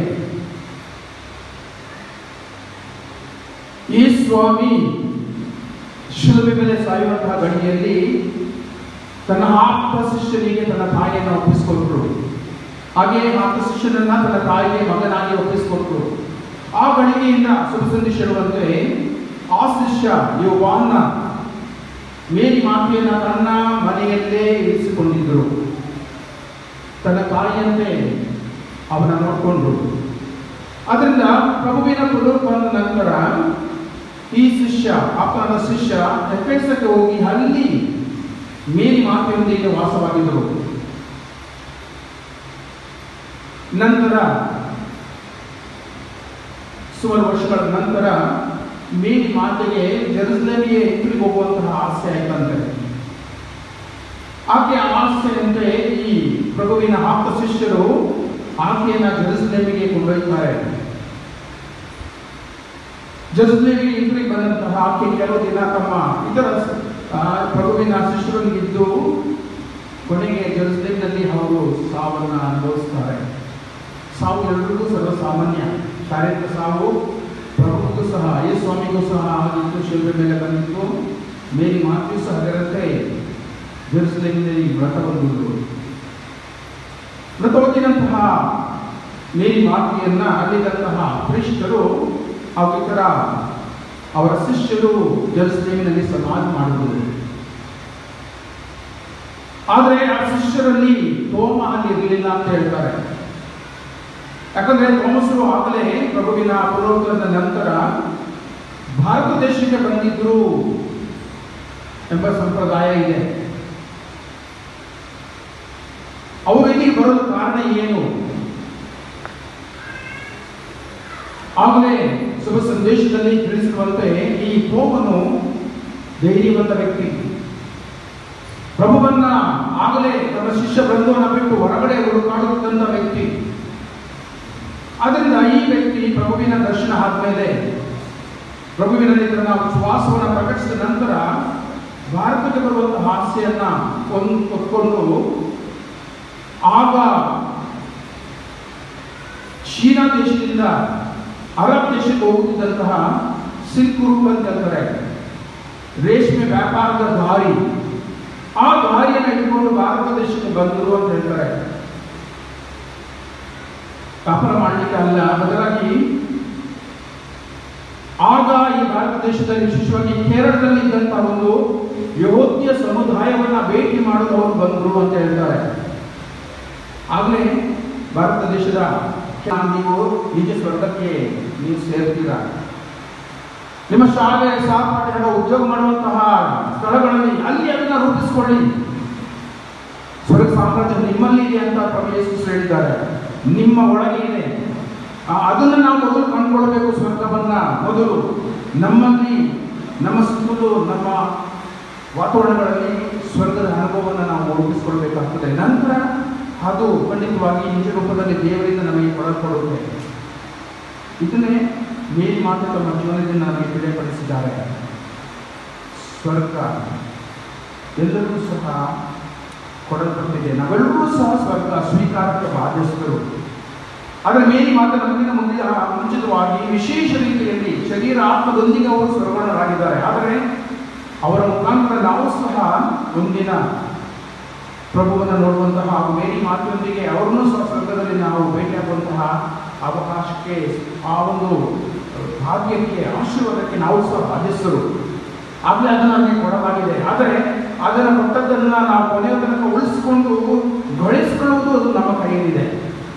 ಈ ಸ್ವಾಮಿ ಶಿಲುಬೆ ಮೇಲೆ ಸಾಯುವಂತಹ ಗಡಿಯಲ್ಲಿ ತನ್ನ ಆಪ್ತ ಶಿಷ್ಯನಿಗೆ ತನ್ನ ತಾಯಿಯನ್ನು ಒಪ್ಪಿಸಿಕೊಟ್ರು. ಹಾಗೆ ಆಪ್ತ ಶಿಷ್ಯನನ್ನ ತನ್ನ ತಾಯಿಗೆ ಮಗನಾಗಿ ಒಪ್ಪಿಸಿಕೊಟ್ರು. ಆ ಗಳಿಗೆಯಿಂದ ಶುಭ ಸಂದೇಶ ಹೇಳುವಂತೆ ಆ ಶಿಷ್ಯ ಯೋವಾನ್ನ ಮೇರಿ ಮಾತೆಯನ್ನ ತನ್ನ ಮನೆಯಲ್ಲೇ ಇರಿಸಿಕೊಂಡಿದ್ದರು. ತನ್ನ ತಾಯಿಯಂತೆ ಅವನ ನೋಡಿಕೊಂಡ್ರು. ಅದರಿಂದ ಪ್ರಭುವಿನ ಪುನರುತ್ಥಾನದ ನಂತರ ಈ ಶಿಷ್ಯ ಆಪ್ತನ ಶಿಷ್ಯ ಎಫೆಸಕ್ಕೆ ಹೋಗಿ ಅಲ್ಲಿ ಮೇರಿ ಮಾತೆಯೊಂದಿಗೆ ವಾಸವಾಗಿದ್ದರು. ನಂತರ ಸುಮಾರು ವರ್ಷಗಳ ನಂತರ ಮೇರಿ ಮಾತೆಗೆ ಜೆರುಸಲೇಮಿಗೆ ಹಿಂತಿರುಗಿ ಹೋಗುವಂತಹ ಆಸೆ ಆಯ್ತಂತೆ. ಆಕೆಯ ಆಸೆಯಂತೆ ಈ ಪ್ರಭುವಿನ ಆಪ್ತ ಶಿಷ್ಯರು ಆಕೆಯನ್ನ ಜೆರುಸಲೇಮಿಗೆ ಕೊಂಡೊಯ್ತಾರೆ. ಜೆರುಸಲೇಮಿಗೆ ಹಿಂತಿರುಗಿ ಬಂದಂತಹ ಆಕೆ ಕೆಲವು ದಿನ ತಮ್ಮ ಇತರ ಪ್ರಭುವಿನ ಶಿಷ್ಯರೊಂದಿಗಿದ್ದು ಕೊನೆಗೆ ಜೆರುಸಲೇಮಿನಲ್ಲಿ ಅವರು ಸಾವನ್ನು ಅನುಭವಿಸ್ತಾರೆ. ಸಾವು ಎಲ್ಲರಿಗೂ ಸರ್ವಸಾಮಾನ್ಯ. ಶಾರೀರಿಕ ಸಾವು ಪ್ರಭುಗೂ ಸಹ, ಯೇಸುಸ್ವಾಮಿಗೂ ಸಹ ಆಗಿತ್ತು, ಶಿಲ್ಪೆ ಮೇಲೆ ಬಂದಿತ್ತು. ಮೇರಿ ಮಾತೆಯೂ ಸಹ ಅದರಂತೆ ಜೆರುಸಲೇಮಿನಲ್ಲಿ ವ್ರತ ಬಂದಿದ್ದರು. ವ್ರತ ಹೊಂದಿದಂತಹ ಮೇರಿ ಮಾತೆಯನ್ನ ಅಲ್ಲಿದ್ದಂತಹ ಪ್ರೀಷ್ಟರು ಹಾಗೂ ಇತರ ಅವರ ಶಿಷ್ಯರು ಜೆರುಸಲೇಮಿನಲ್ಲಿ ಸಮಾಧಿ ಮಾಡಿದರು. ಆದರೆ ಆ ಶಿಷ್ಯರಲ್ಲಿ ತೋಮ ಅಲ್ಲಿ ಇರಲಿಲ್ಲ ಅಂತ ಹೇಳ್ತಾರೆ. ಯಾಕಂದ್ರೆ ತೋಮಸರು ಆಗಲೇ ಪ್ರಭುವಿನ ಪುನರುತ್ಥಾನದ ನಂತರ ಭಾರತ ದೇಶಕ್ಕೆ ಬಂದಿದ್ರು ಎಂಬ ಸಂಪ್ರದಾಯ ಇದೆ. ಅವರು ಇಲ್ಲಿಗೆ ಬರೋದು ಕಾರಣ ಏನು? ಆಗಲೇ ಶುಭ ಸಂದೇಶದಲ್ಲಿ ತಿಳಿಸಿರುವಂತೆ ಈ ತೋಮನು ಧೈರ್ಯವಂತ ವ್ಯಕ್ತಿ. ಪ್ರಭುವನ್ನ ಆಗಲೇ ತನ್ನ ಶಿಷ್ಯ ಬೃಂದವನ್ನು ಬಿಟ್ಟು ಹೊರಗಡೆ ಹುಡುಕಾಡುತ್ತಿದ್ದಂಥ ವ್ಯಕ್ತಿ. ಆದ್ದರಿಂದ ಈ ವ್ಯಕ್ತಿ ಪ್ರಭುವಿನ ದರ್ಶನ ಆದ್ಮೇಲೆ ಪ್ರಭುವಿನಲ್ಲಿ ತನ್ನ ವಿಶ್ವಾಸವನ್ನು ಪ್ರಕಟಿಸಿದ ನಂತರ ಭಾರತಕ್ಕೆ ಬರುವಂತಹ ಆಸೆಯನ್ನ ಹೊತ್ಕೊಂಡು ಆಗ ಚೀನಾ ದೇಶದಿಂದ ಅರಬ್ ದೇಶಕ್ಕೆ ಹೋಗುತ್ತಿದ್ದಂತಹ ಸಿಲ್ಕ್ ರೂಟ್ ಅಂತ ಹೇಳ್ತಾರೆ, ರೇಷ್ಮೆ ವ್ಯಾಪಾರದ ದಾರಿ. ಆ ದಾರಿಯನ್ನು ಇಟ್ಕೊಂಡು ಭಾರತ ದೇಶಕ್ಕೆ ಬಂದರು ಅಂತ ಹೇಳ್ತಾರೆ. ವ್ಯಾಪಾರ ಮಾಡಲಿಕ್ಕೆ ಅಲ್ಲ, ಬದಲಾಗಿ ಆಗ ಈ ಭಾರತ ದೇಶದಲ್ಲಿ ವಿಶೇಷವಾಗಿ ಕೇರಳದಲ್ಲಿ ಇದ್ದಂತಹ ಒಂದು ಯಹೂದ್ಯ ಸಮುದಾಯವನ್ನ ಭೇಟಿ ಮಾಡಲು ಅವರು ಬಂದರು ಅಂತ ಹೇಳ್ತಾರೆ. ಆಗಲೇ ಭಾರತ ದೇಶದ ನೀವು ನಿಜ ಸ್ವರ್ಗಕ್ಕೆ ನೀವು ಸೇರ್ತೀರಾ. ನಿಮ್ಮ ಶಾಲೆ ಸಹಪಾಠಿಗಳ ಉದ್ಯೋಗ ಮಾಡುವಂತಹ ಸ್ಥಳಗಳಲ್ಲಿ ಅಲ್ಲಿ ಅದನ್ನ ರೂಪಿಸಿಕೊಳ್ಳಿ. ಸ್ವರ್ಗ ಸಾಮ್ರಾಜ್ಯ ನಿಮ್ಮಲ್ಲಿ ಇದೆ ಅಂತ ಪ್ರಭು ಯೇಸು ಹೇಳಿದ್ದಾರೆ. ನಿಮ್ಮ ಒಳಗೆ ಇದೆ. ಅದನ್ನು ನಾವು ಮೊದಲು ಕಂಡುಕೊಳ್ಬೇಕು. ಸ್ವರ್ಗವನ್ನ ಮೊದಲು ನಮ್ಮಲ್ಲಿ, ನಮ್ಮ ಸುತ್ತಲೂ, ನಮ್ಮ ವಾತಾವರಣಗಳಲ್ಲಿ ಸ್ವರ್ಗದ ಅನುಭವವನ್ನು ನಾವು ರೂಪಿಸಿಕೊಳ್ಬೇಕಾಗ್ತದೆ. ನಂತರ ಅದು ಖಂಡಿತವಾಗಿ ನಿಜ ರೂಪದಲ್ಲಿ ದೇವರಿಂದ ನಮಗೆ ಕೊಡಲ್ಪಡುತ್ತೆ. ಇದನ್ನೇ ಮೇರಿ ಮಾತೆ ತಮ್ಮ ಜೀವನದಿಂದ ನಮಗೆ ತಿಳಿಯಪಡಿಸಿದ್ದಾರೆ. ಸ್ವರ್ಗ ಎಲ್ಲರಿಗೂ ಸಹ ಕೊಡಲ್ಪಟ್ಟಿದೆ. ನಾವೆಲ್ಲರೂ ಸಹ ಸ್ವರ್ಗ ಸ್ವೀಕಾರಕ್ಕೆ ಬಾಧ್ಯಸ್ಥರು. ಆದರೆ ಮೇರಿ ಮಾತೆ ನಮಗಿನ ಮುಂಚಿತವಾಗಿ ವಿಶೇಷ ರೀತಿಯಲ್ಲಿ ಶರೀರ ಆತ್ಮದೊಂದಿಗೆ ಅವರು ಸ್ವರ್ಗರಾಗಿದ್ದಾರೆ. ಆದರೆ ಅವರ ಮುಖಾಂತರ ನಾವು ಸಹ ಒಂದಿನ ಪ್ರಭುವನ್ನು ನೋಡುವಂತಹ ಹಾಗೂ ಮೇರಿ ಮಾತೆಯೊಂದಿಗೆ ಅವರನ್ನು ಸಹ ಸ್ವರ್ಗದಲ್ಲಿ ನಾವು ಭೇಟಿಯಾಗುವಂತಹ ಅವಕಾಶಕ್ಕೆ, ಆ ಒಂದು ಭಾಗ್ಯಕ್ಕೆ, ಆಶೀರ್ವಾದಕ್ಕೆ ನಾವು ಸಹ ಬಾಧ್ಯಸ್ಥರು. ಆಗಲೇ ಅದನ್ನು ನಮಗೆ ಕೊಡಲಾಗಿದೆ. ಆದರೆ ಅದನ್ನು ಕೊಟ್ಟದ್ದನ್ನು ನಾವು ಕೊನೆಯ ತನಕ ಉಳಿಸಿಕೊಂಡು ಗಳಿಸಿಕೊಳ್ಳುವುದು ಅದು ನಮ್ಮ ಕೈಯಲ್ಲಿದೆ.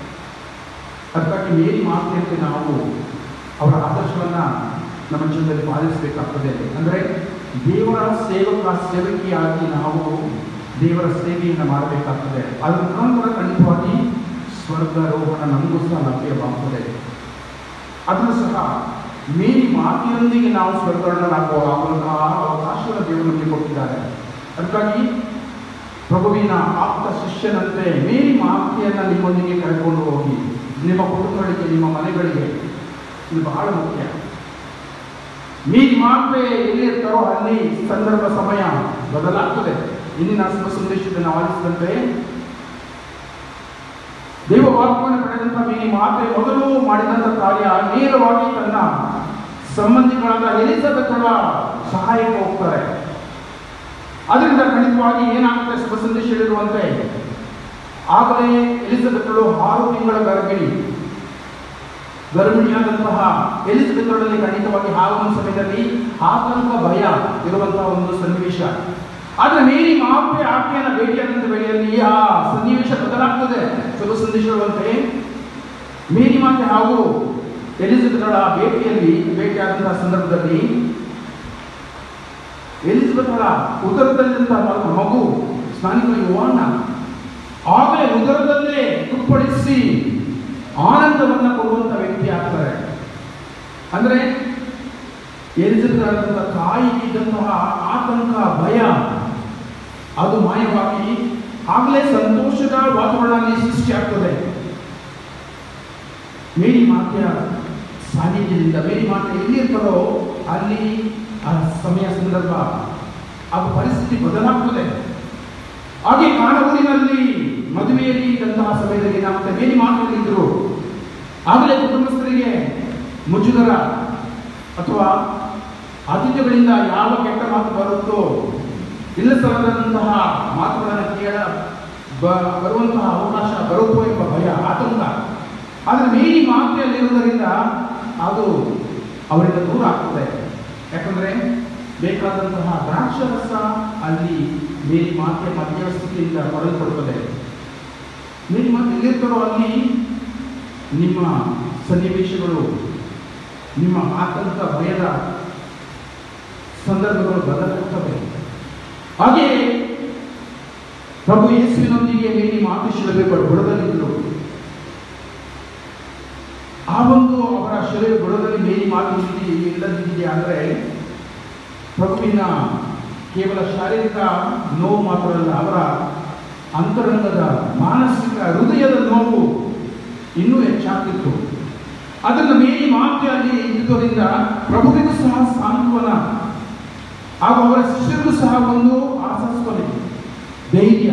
ಅದಕ್ಕಾಗಿ ಮೇರಿ ಮಾತೆಯಂತೆ ನಾವು ಅವರ ಆದರ್ಶವನ್ನು ನಮ್ಮ ಜೀವನದಲ್ಲಿ ಪಾಲಿಸಬೇಕಾಗ್ತದೆ. ಅಂದರೆ ದೇವರ ಸೇವಕಿಯಾಗಿ ನಾವು ದೇವರ ಸೇವೆಯನ್ನು ಮಾಡಬೇಕಾಗ್ತದೆ. ಅದರ ಮುಖಾಂತರ ಖಂಡಿತವಾಗಿ ಸ್ವರ್ಗಾರೋಹಣ ನಮಗೂ ಸಹ ಲಭ್ಯವಾಗ್ತದೆ. ಅದನ್ನು ಸಹ ಮೇರಿ ಮಾತೆಯೊಂದಿಗೆ ನಾವು ಸ್ವರ್ಗಾರೋಹಣವಾಗುವಂತಹ ಅವಕಾಶವನ್ನು ದೇವರು ನಮಗೆ ಕೊಟ್ಟಿದ್ದಾರೆ. ಅದಕ್ಕಾಗಿ ಪ್ರಭುವಿನ ಆಪ್ತ ಶಿಷ್ಯನಂತೆ ಮೇರಿ ಮಾತೆಯನ್ನು ನಿಮ್ಮೊಂದಿಗೆ ಕರೆದುಕೊಂಡು ಹೋಗಿ ನಿಮ್ಮ ಕುಟುಂಬಗಳಿಗೆ, ನಿಮ್ಮ ಮನೆಗಳಿಗೆ. ಇದು ಬಹಳ ಮುಖ್ಯ. ಮೇರಿ ಮಾತೆ ಎಲ್ಲಿರ್ತಾರೋ ಅಲ್ಲಿ ಸಂದರ್ಭ ಸಮಯ ಬದಲಾಗ್ತದೆ. ಇಂದಿನ ಶುಭ ಸಂದೇಶದಲ್ಲಿ ನಾವು ಆಲಿಸಿದಂತೆ ದೇವ ವಾಕ್ಯವನ್ನು ಪಡೆದಂತಹ ಮೇರಿ ಮಾತೆ ಮೊದಲು ಮಾಡಿದಂಥ ಕಾರ್ಯ ನೇರವಾಗಿ ತನ್ನ ಸಂಬಂಧಿಗಳಾದ ಎಲಿಜಬೆತ್ಳ ಸಹಾಯಕ್ಕೆ ಹೋಗ್ತಾರೆ. ಅದರಿಂದ ಖಂಡಿತವಾಗಿ ಏನಾಗುತ್ತೆ, ಶುಭ ಸಂದೇಶ ಹೇಳಿರುವಂತೆ ಆಗಲೇ ಎಲಿಜಬೆತ್ಳು 6 ತಿಂಗಳ ಗರ್ಭಿಣಿಯಾದಂತಹ ಎಲಿಜಬೆತ್ಳಲ್ಲಿ ಖಂಡಿತವಾಗಿ ಆ ಒಂದು ಸಮಯದಲ್ಲಿ ಆತಂಕ, ಭಯ ಇರುವಂತಹ ಒಂದು ಸನ್ನಿವೇಶ. ಆದರೆ ಮೇರಿ ಮಾತೆ ಆಕೆಯನ್ನು ಭೇಟಿಯಾದಂಥ ವೇಳೆಯಲ್ಲಿ ಆ ಸನ್ನಿವೇಶ ಬದಲಾಗ್ತದೆ. ಶುಭ ಸಂದೇಶ ಹೇಳುವಂತೆ ಮೇರಿ ಮಾತೆ ಹಾಗೂ ಎಲಿಜಬೆತ್ಳ ಭೇಟಿಯಾದಂತಹ ಸಂದರ್ಭದಲ್ಲಿ ಎಲಿಜಬೆತ್ಳ ಉದರದಲ್ಲಿದ್ದಂತಹ ಮಗು ಸ್ನಾನಿಕ ಯೋಹಾನ ಆಗಲೇ ಉದರದಲ್ಲೇ ಕುಪ್ಪಳಿಸಿ ಆನಂದವನ್ನು ಕೊಡುವಂಥ ವ್ಯಕ್ತಿ ಆಗ್ತಾರೆ. ಅಂದರೆ ಎಲಿಜಬೆತ್ ತಾಯಿಗಿದ್ದಂತಹ ಆತಂಕ, ಭಯ ಅದು ಮಾಯವಾಗಿ ಆಗಲೇ ಸಂತೋಷದ ವಾತಾವರಣ ಅಲ್ಲಿ ಸೃಷ್ಟಿಯಾಗ್ತದೆ. ಮೇರಿ ಮಾತೆಯ ಸಾನ್ನಿಧ್ಯದಿಂದ ಮೇರಿ ಮಾತೆ ಎಲ್ಲಿರ್ತಾರೋ ಅಲ್ಲಿ ಆ ಸಮಯ ಸಂದರ್ಭ ಆ ಪರಿಸ್ಥಿತಿ ಬದಲಾಗ್ತದೆ. ಹಾಗೆ ಕಾಣೂರಿನಲ್ಲಿ ಮದುವೆಯಲ್ಲಿ ಇದ್ದಂತಹ ಸಮಯದಲ್ಲಿ ನಾವು ಮೇರಿ ಮಾತೆಯಲ್ಲಿದ್ದರು. ಆಗಲೇ ಕುಟುಂಬಸ್ಥರಿಗೆ ಮುಜುಗರ ಅಥವಾ ಅತಿಥಿಗಳಿಂದ ಯಾವ ಕೆಟ್ಟ ಮಾತು ಬರುತ್ತೋ ಇಲ್ಲ ಸಲ್ಲದಂತಹ ಮಾತುಗಳನ್ನು ಬರುವಂತಹ ಅವಕಾಶ ಬರುತ್ತೋ ಎಂಬ ಭಯ, ಆತಂಕ. ಆದರೆ ಮೇರಿ ಮಾತೆಯಲ್ಲಿರುವುದರಿಂದ ಅದು ಅವರಿಂದ ದೂರ ಆಗ್ತದೆ. ಯಾಕಂದರೆ ಬೇಕಾದಂತಹ ದ್ರಾಕ್ಷರಸ ಅಲ್ಲಿ ಮೇರಿ ಮಾತೆಯ ಮಧ್ಯಸ್ಥಿತಿಯಿಂದ ಪಡೆದುಕೊಡುತ್ತದೆ. ಮೇರಿ ಮಾತೆ ಎಲ್ಲಿರ್ತಾರೋ ಅಲ್ಲಿ ನಿಮ್ಮ ಸನ್ನಿವೇಶಗಳು, ನಿಮ್ಮ ಆತಂಕ ಭಯದ ಸಂದರ್ಭಗಳು ಬದಲಾಗುತ್ತವೆ. ಹಾಗೆಯೇ ಪ್ರಭು ಯೇಸುವಿನೊಂದಿಗೆ ಮೇರಿ ಮಾತೆ ಶಿಲುಬೆ ಬುಡದಲ್ಲಿದ್ದರು. ಆ ಒಂದು ಅವರ ಶಿಲುಬೆ ಬುಡದಲ್ಲಿ ಮೇರಿ ಮಾತೆ ಇಲ್ಲದಿದೆಯಾ ಅಂದರೆ ಪ್ರಭುವಿನ ಕೇವಲ ಶಾರೀರಿಕ ನೋವು ಮಾತ್ರವಲ್ಲ, ಅವರ ಅಂತರಂಗದ ಮಾನಸಿಕ ಹೃದಯದ ನೋವು ಇನ್ನೂ ಹೆಚ್ಚಾಗ್ತಿತ್ತು. ಅದನ್ನು ಮೇರಿ ಮಾತೆಯಲ್ಲಿ ಇದ್ದುದರಿಂದ ಪ್ರಭುವಿಗೂ ಸಹ ಸಾಂತ್ವನ ಹಾಗೂ ಅವರ ಶಿಷ್ಯರಿಗೂ ಸಹ ಒಂದು ಆಶ್ವಾಸನೆ, ಧೈರ್ಯ,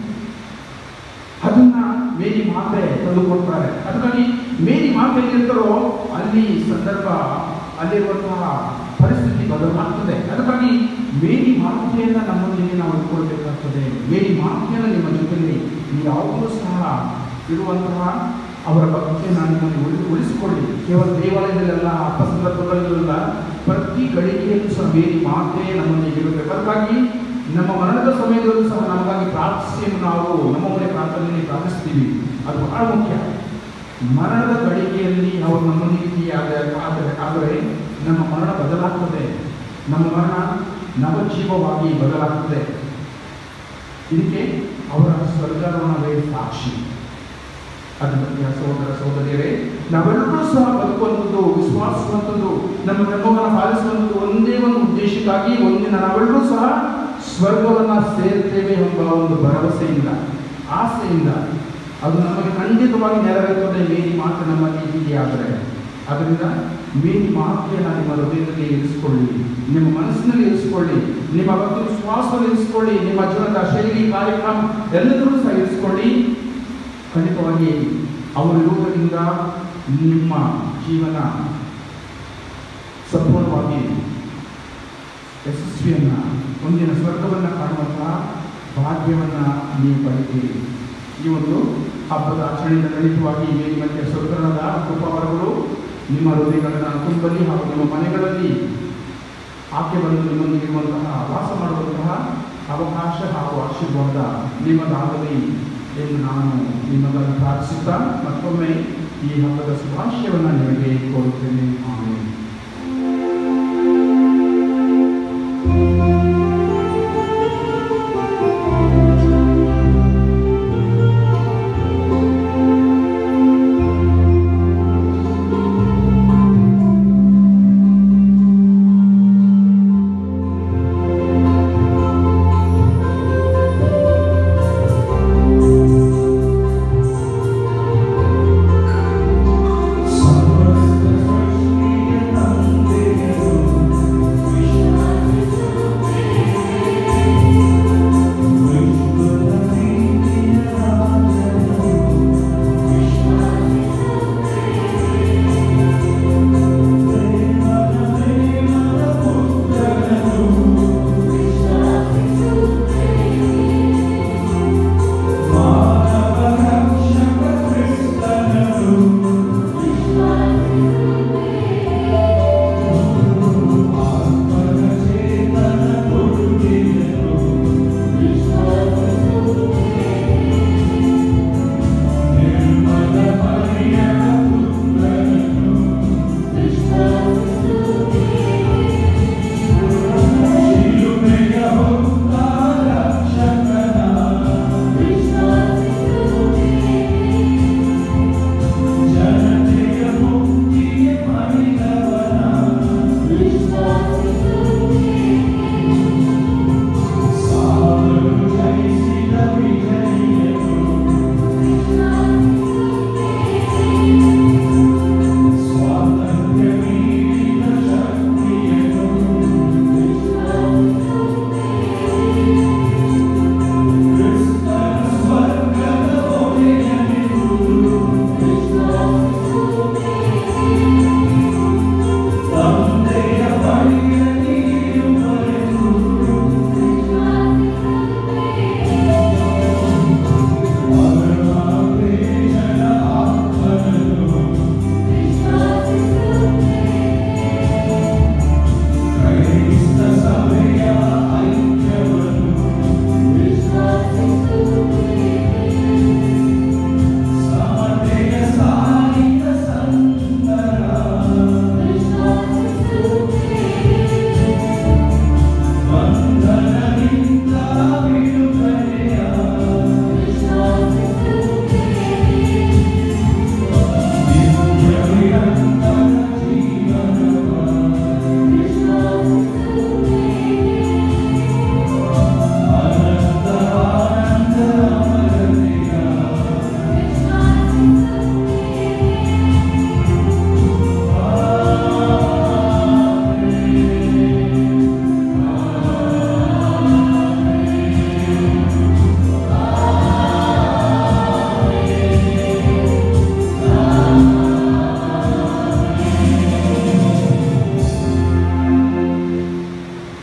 ಅದನ್ನ ಮೇರಿ ಮಾತೆ ತಂದುಕೊಡ್ತಾರೆ. ಅದಕ್ಕಾಗಿ ಮೇರಿ ಮಾತೆಯಲ್ಲಿ ಇರ್ತಾರೋ ಅಲ್ಲಿ ಸಂದರ್ಭ, ಅಲ್ಲಿರುವಂತಹ ಪರಿಸ್ಥಿತಿ ಬದಲಾಗ್ತದೆ. ಅದಕ್ಕಾಗಿ ಮೇರಿ ಮಾತೆಯನ್ನು ನಮ್ಮೊಂದಿಗೆ ನಾವು ಇಟ್ಕೊಳ್ಬೇಕಾಗ್ತದೆ. ಮೇರಿ ಮಾತೆಯನ್ನು ನಿಮ್ಮ ಜೊತೆಯಲ್ಲಿ ಯಾವುದೂ ಸಹ ಇರುವಂತಹ ಅವರ ಭಕ್ತಿಯನ್ನು ನಿಮ್ಮನ್ನು ಉಳಿಸಿಕೊಳ್ಳಿ. ಕೇವಲ ದೇವಾಲಯದಲ್ಲೆಲ್ಲ ಹಬ್ಬ ಸಂದರ್ಭಗಳಲ್ಲೆಲ್ಲ ಪ್ರತಿ ಗಳಿಗೆಯಲ್ಲೂ ಸಹ ಮೇರಿ ಮಾತೆ ನಮ್ಮೊಂದಿಗೆ ಇರಬೇಕು. ಅದಕ್ಕಾಗಿ ನಮ್ಮ ಮರಣದ ಸಮಯದಲ್ಲೂ ಸಹ ನಮಗಾಗಿ ಪ್ರಾರ್ಥನೆಯನ್ನು ನಾವು ನಮ್ಮ ಮನೆ ಪ್ರಾರ್ಥನೆಯಲ್ಲಿ ಪ್ರಾರ್ಥಿಸ್ತೀವಿ. ಅದು ಬಹಳ ಮುಖ್ಯ. ಮರಣದ ಗಳಿಗೆಯಲ್ಲಿ ಅವರು ನಮ್ಮೊಂದಿಗೆ ಆದರೆ ನಮ್ಮ ಮರಣ ಬದಲಾಗ್ತದೆ. ನಮ್ಮ ಮರಣ ನವಜೀವವಾಗಿ ಬದಲಾಗ್ತದೆ. ಇದಕ್ಕೆ ಅವರ ಸ್ವರ್ಗಾರೋಹಣವೇ ಸಾಕ್ಷಿ. ಅದಕ್ಕೆ ಸಹೋದರ ಸಹೋದರಿಯರೇ, ನಾವೆಲ್ಲರೂ ಸಹ ಬದುಕುವಂಥದ್ದು, ವಿಶ್ವಾಸುವಂಥದ್ದು, ನಮ್ಮ ಧರ್ಮವನ್ನು ಪಾಲಿಸುವಂಥದ್ದು ಒಂದೇ ಒಂದು ಉದ್ದೇಶಕ್ಕಾಗಿ ಒಂದಿನ ನಾವೆಲ್ಲರೂ ಸಹ ಸ್ವರ್ಗವನ್ನು ಸೇರ್ತೇವೆ ಎಂಬ ಒಂದು ಭರವಸೆಯಿಂದ, ಆಸೆಯಿಂದ. ಅದು ನಮಗೆ ಖಂಡಿತವಾಗಿ ನೆರವೇರುತ್ತದೆ ಮೇರಿ ಮಾತೆ ನಮ್ಮಲ್ಲಿ ಇದೆಯಾದರೆ. ಅದರಿಂದ ಮೇರಿ ಮಾತೆಯನ್ನು ನಿಮ್ಮ ಹೃದಯದಲ್ಲಿ ಇರಿಸಿಕೊಳ್ಳಿ, ನಿಮ್ಮ ಮನಸ್ಸಿನಲ್ಲಿ ಇರಿಸಿಕೊಳ್ಳಿ, ನಿಮ್ಮ ಭಕ್ತಿ ವಿಶ್ವಾಸದಲ್ಲಿ ಇರಿಸಿಕೊಳ್ಳಿ, ನಿಮ್ಮ ಜೀವನದ ಶೈಲಿ ಕಾರ್ಯಕ್ರಮ ಎಲ್ಲದರೂ ಸಹ ಇರಿಸಿಕೊಳ್ಳಿ. ಖಂಡಿತವಾಗಿ ಅವರು ಇರುವುದರಿಂದ ನಿಮ್ಮ ಜೀವನ ಸಂಪೂರ್ಣವಾಗಿ ಯಶಸ್ವಿಯನ್ನು, ಒಂದಿನ ಸ್ವರ್ಗವನ್ನು ಕಾಣುವಂತಹ ಭಾಗ್ಯವನ್ನು ನೀವು ಪಡೆಯುತ್ತೀರಿ. ಈ ಒಂದು ಹಬ್ಬದ ಆಚರಣೆಯಿಂದ ಖಂಡಿತವಾಗಿ ಮೇರಿ ಮಾತೆಯ ಸ್ವರ್ಗದ ಕೃಪಾವರಗಳು ನಿಮ್ಮ ಹೃದಯಗಳನ್ನು ತುಂಬಲಿ ಹಾಗೂ ನಿಮ್ಮ ಮನೆಗಳಲ್ಲಿ ಆಕೆ ಬಂದು ನಿಮ್ಮೊಂದಿಗಿರುವಂತಹ ವಾಸ ಮಾಡುವಂತಹ ಅವಕಾಶ ಹಾಗೂ ಆಶೀರ್ವಾದ ನಿಮ್ಮದಾಗಲಿ ಎಂದು ನಾನು ನಿಮ್ಮನ್ನು ಪ್ರಾರ್ಥಿಸುತ್ತಾ ಮತ್ತೊಮ್ಮೆ ಈ ಹಬ್ಬದ ಶುಭಾಶಯವನ್ನು ನಿಮಗೆ ಕೋರುತ್ತೇನೆ. ಆಮೇಲೆ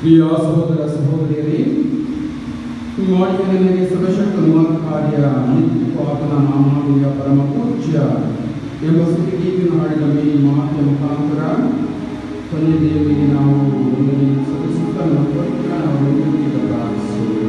ಪ್ರಿಯ ಸಹೋದರ ಸಹೋದರಿಯರೇ, ಮಾಡಿದ ನನಗೆ ಸರ್ವಶಕ್ತ ಕಾರ್ಯ ನಿತ್ಯ ಆತನ ನಾಮಾನುಯ ಪರಮ ಪೂಜ್ಯ ಎಂಬ ಸ್ತುತಿಗೀತೆಯನ್ನು ಹಾಡಿದ ಈ ಮಾತಿನ ಮುಖಾಂತರ ತಂದೆ ದೇವರಿಗೆ ನಾವು ಒಂದನೇ ಸಲ್ಲಿಸುತ್ತಾ ನಮ್ಮ ಪವಿತ್ರ ನಾವು ಪ್ರಾರ್ಥಿಸೋಣ.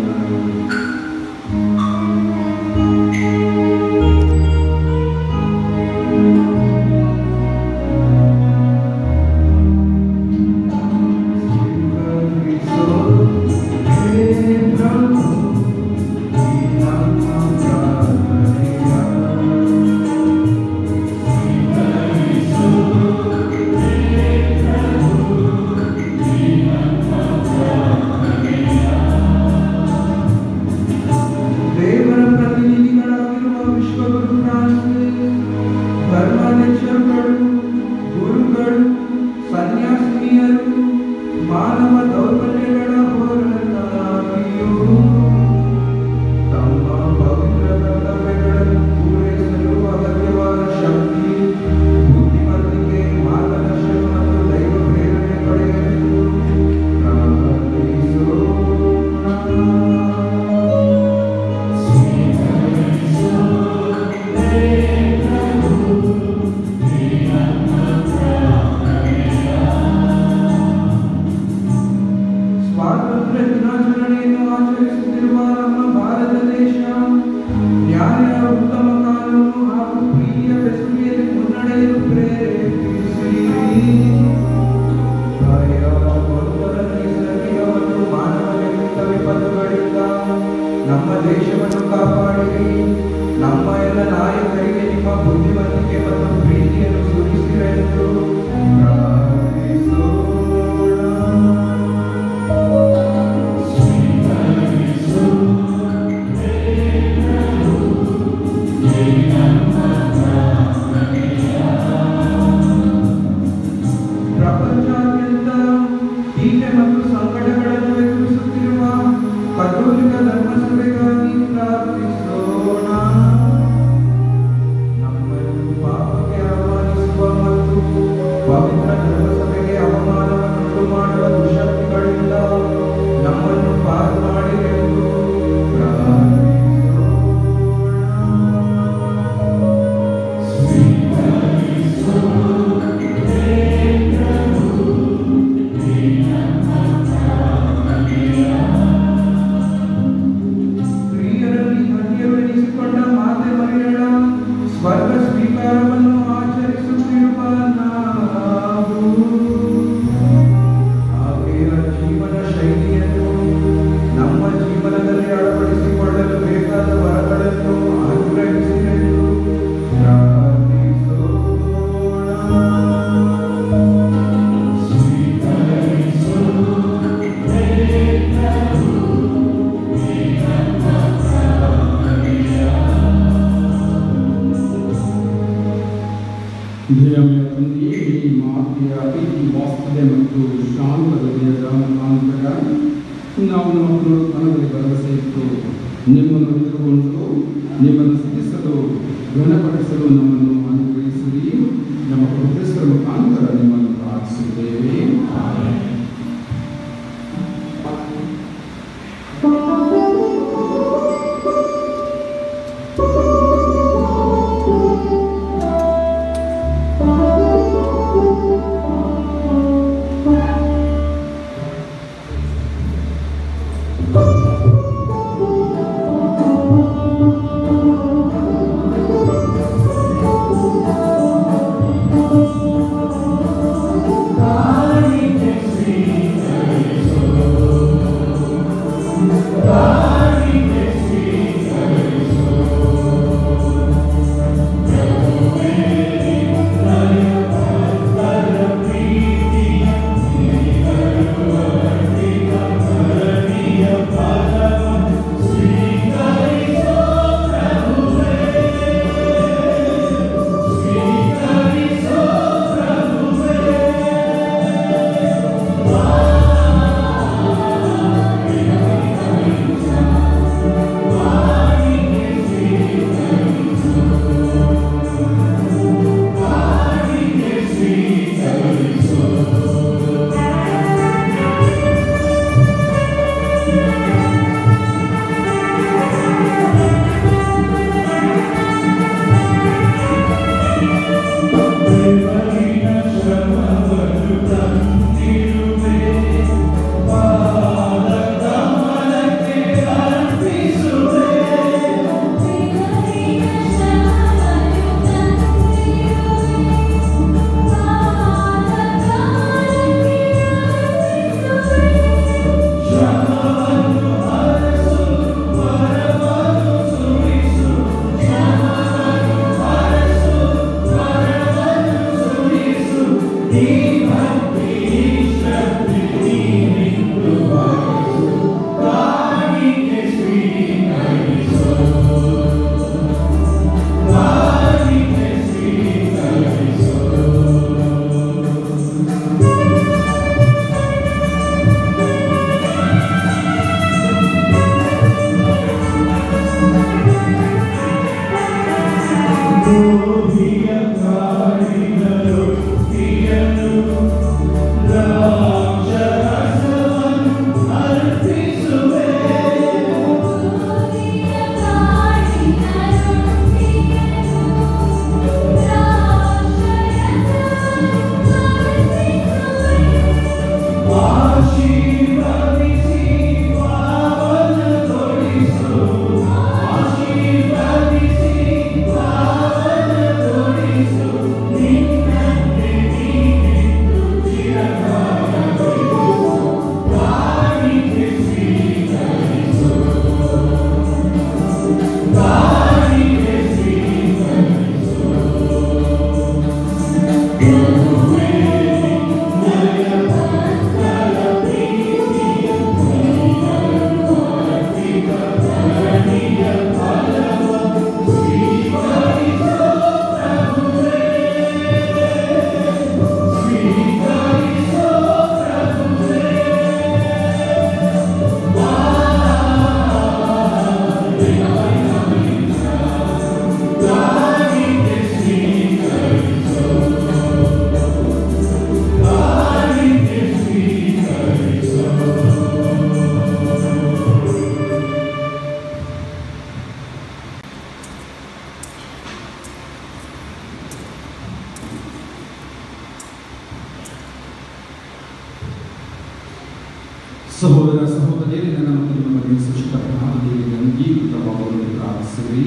ಸಹೋದರ ಸಹೋದರಿಯರೇ, ನನ್ನ ಮತ್ತು ನಿಮ್ಮ ಬಗ್ಗೆ ಸೃಷ್ಟಿಕರ್ತನಾಗಿ ಅಂಗೀಕೃತವಾಗುವಂತೆ ಪ್ರಾರ್ಥಿಸಿರಿ.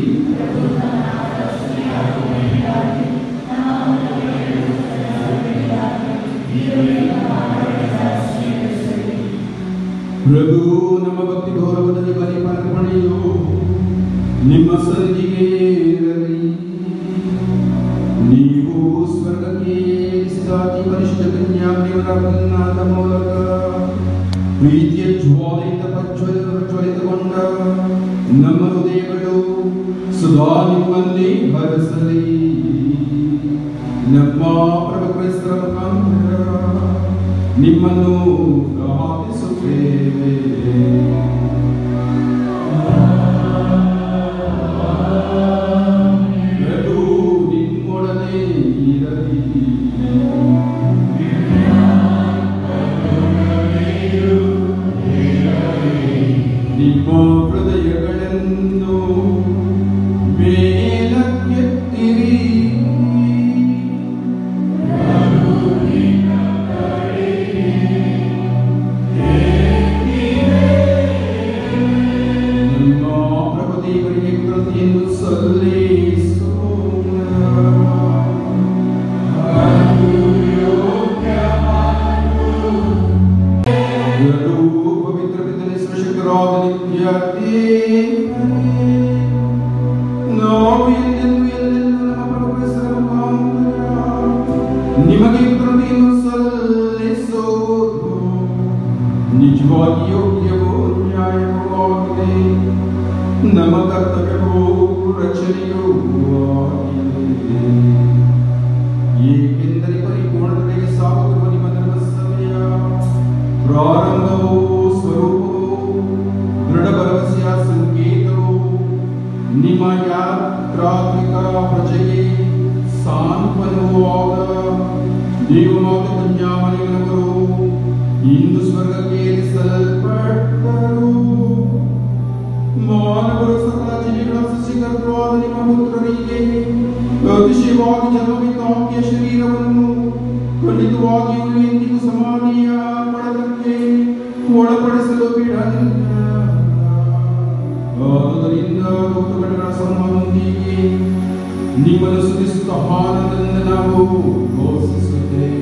ಪ್ರಭು, ನಮ್ಮ ಭಕ್ತಿ ಗೌರವದಲ್ಲಿ ಬಲಿಪಾರ್ಪಣೆಯು ನಿಮ್ಮ ಸನ್ನಿಧಿಗೆ ಇರಲಿ. ನೀವು ಸ್ವರ್ಗಕ್ಕೆ ಏರಿಸಿದ ಅತಿ ಪರಿಶುದ್ಧ ಕನ್ಯಾಮರಿಯವರ ಮೂಲಕ ಪ್ರೀತಿಯ ಜ್ವಾಲೆಯಿಂದ ಪ್ರಜ್ವಲಿತಗೊಂಡ ನಮ್ಮ ಹೃದಯಗಳು ಸದಾ ನಿಮ್ಮನ್ನೇ ಹರಸಲಿ. ನಮ್ಮ ಪ್ರಭು ಕ್ರೈಸ್ತರ ಮುಖಾಂತರ ನಿಮ್ಮನ್ನು ಪ್ರಾರ್ಥಿಸುತ್ತೇವೆ. ಪ್ರಭು ನಿಮ್ಮೊಡನೆ ಇರಲಿ. ನಿಮ್ಮ ಹೃದಯಗಳನ್ನು ಮೇಲಕ್ಕೆತ್ತಿರಿ. ನಮ್ಮ ಪ್ರಭು ದೇವರಿಗೆ ಕೃತಿಯನ್ನು ಸಲ್ಲಿಸೋಣ. ಪವಿತ್ರ ಪಿತನೇ ಸೃಷ್ಟಿಕರಾದ ನಿತ್ಯ ದೇವರೇ, ನಾವು ಎಲ್ಲೆಂದೂ ನಮ್ಮ ಪ್ರಭು ಕ್ರಿಸ್ತನ ಮುಖಾಂತರ ನಿಮಗೆ ಕೃತಿಯನ್ನು ಸಲ್ಲಿಸೋದು ನಿಜವಾಗಿ ಯೋಗ್ಯವೋ ನ್ಯಾಯವೂ ಆಗಿದೆ. ನಮ್ಮ ಕರ್ತವ್ಯವೂ ರಚನೆಯೂ ಆಗಿದೆ. ಏಕೆಂದರೆ ಪರಿಪೂರ್ಣತೆಗೆ ಸಾಗುತ್ತಿರುವ ನಿಮ್ಮ ಧರ್ಮಸಭೆಯ ಪ್ರಾರಂಭವೂ ಸ್ವರೂಪವೂ ದೃಢ ಭರವಸೆಯ ಸಂಕೇತವು ನಿಮ್ಮ ಯಾತ್ರಾತ್ಮಿಕ ಪ್ರಜೆಗೆ ಸಾಂತ್ವನವೂ ಆದ ದೇವಮಾತೆ ಕನ್ಯಾಮರಿಯವರು ಇಂದು ಸ್ವರ್ಗಕ್ಕೆ ಏರಿಸಲ್ಪಟ್ಟರು. ಮಾನವರು ಸಕಲ ಜೀವಿಗಳ ಸೃಷ್ಟಿಕರ್ತರಾದ ನಿಮ್ಮ ಪುತ್ರರಿಗೆ ಅತಿಶಯವಾಗಿ ಜನ್ಮವಿದ್ದಾಂಕಿಯ ಶರೀರವನ್ನು ಖಂಡಿತವಾಗಿಯೂ ಎಂದಿಗೂ ಸಮಾಧಿಯ ಪಡಲಕ್ಕೆ ಒಳಪಡಿಸಲು ಬಿಡಲಿಲ್ಲ. ಆದುದರಿಂದ ದೂತಗಳ ಸಮ್ಮನೊಂದಿಗೆ ನಿಮ್ಮನ್ನು ಸ್ತುತಿಸುತ್ತಾ ಆನಂದದಿಂದ ನಾವು ಘೋಷಿಸುತ್ತೇವೆ.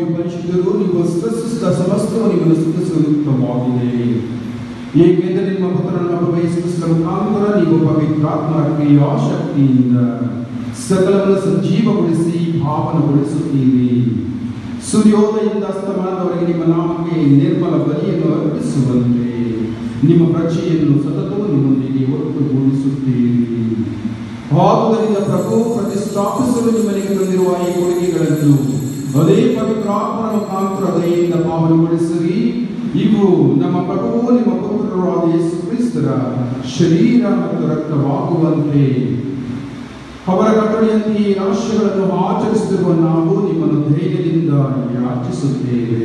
ನೀವು ಪರಿಶುದ್ಧರು, ನೀವು ಸೃಷ್ಟಿಸಿದ ಸಮಸ್ತವು ನಿಮ್ಮನ್ನು ಸ್ತುತಿಸುತ್ತವಾಗಿದೆ. ಏಕೆಂದರೆ ನಿಮ್ಮ ಪುತ್ರನ ಪ್ರಭು ಯೇಸು ಕ್ರಿಸ್ತನ ಮುಖಾಂತರ ನೀವು ಪವಿತ್ರಾತ್ಮರ ಕ್ರಿಯಾಶಕ್ತಿಯಿಂದ ಸಕಲವನ್ನು ಸಜೀವಗೊಳಿಸಿ ಪಾವನಗೊಳಿಸುತ್ತೀರಿ. ಸೂರ್ಯೋದಯದಿಂದ ಅಸ್ತಮಾನದವರೆಗೆ ನಿಮ್ಮ ನಾಮಕ್ಕೆ ನಿರ್ಮಲ ಬಲಿಯನ್ನು ಅರ್ಪಿಸುವಂತೆ ನಿಮ್ಮ ಪ್ರಜೆಯನ್ನು ಸತತವೂ ನಿಮ್ಮೊಂದಿಗೆ ಒಟ್ಟುಗೂಡಿಸುತ್ತೀರಿ. ಆದುದರಿಂದ ಪ್ರಭು ಪ್ರತಿಷ್ಠಾಪಿಸಲು ನಿಮ್ಮನಿಗೆ ತಂದಿರುವ ಈ ಕೊಡುಗೆಗಳನ್ನು ಅದೇ ಪವಿತ್ರಾತ್ಮನ ಮುಖಾಂತರ ದಯೆಯಿಂದ ಪಾವನಗೊಳಿಸಿರಿ. ಇವು ನಮ್ಮ ಪ್ರಭುವು ನಿಮ್ಮ ಪುತ್ರರಾದ ಯೇಸು ಕ್ರಿಸ್ತರ ಶರೀರ ಮತ್ತು ರಕ್ತವಾಗುವಂತೆ ಅವರ ಕಟ್ಟಳೆಯಂತೆ ಈ ರಹಸ್ಯಗಳನ್ನು ಆಚರಿಸುತ್ತಿರುವ ನಾವು ನಿಮ್ಮನ್ನು ಧೈರ್ಯದಿಂದ ಯಾಚಿಸುತ್ತೇವೆ.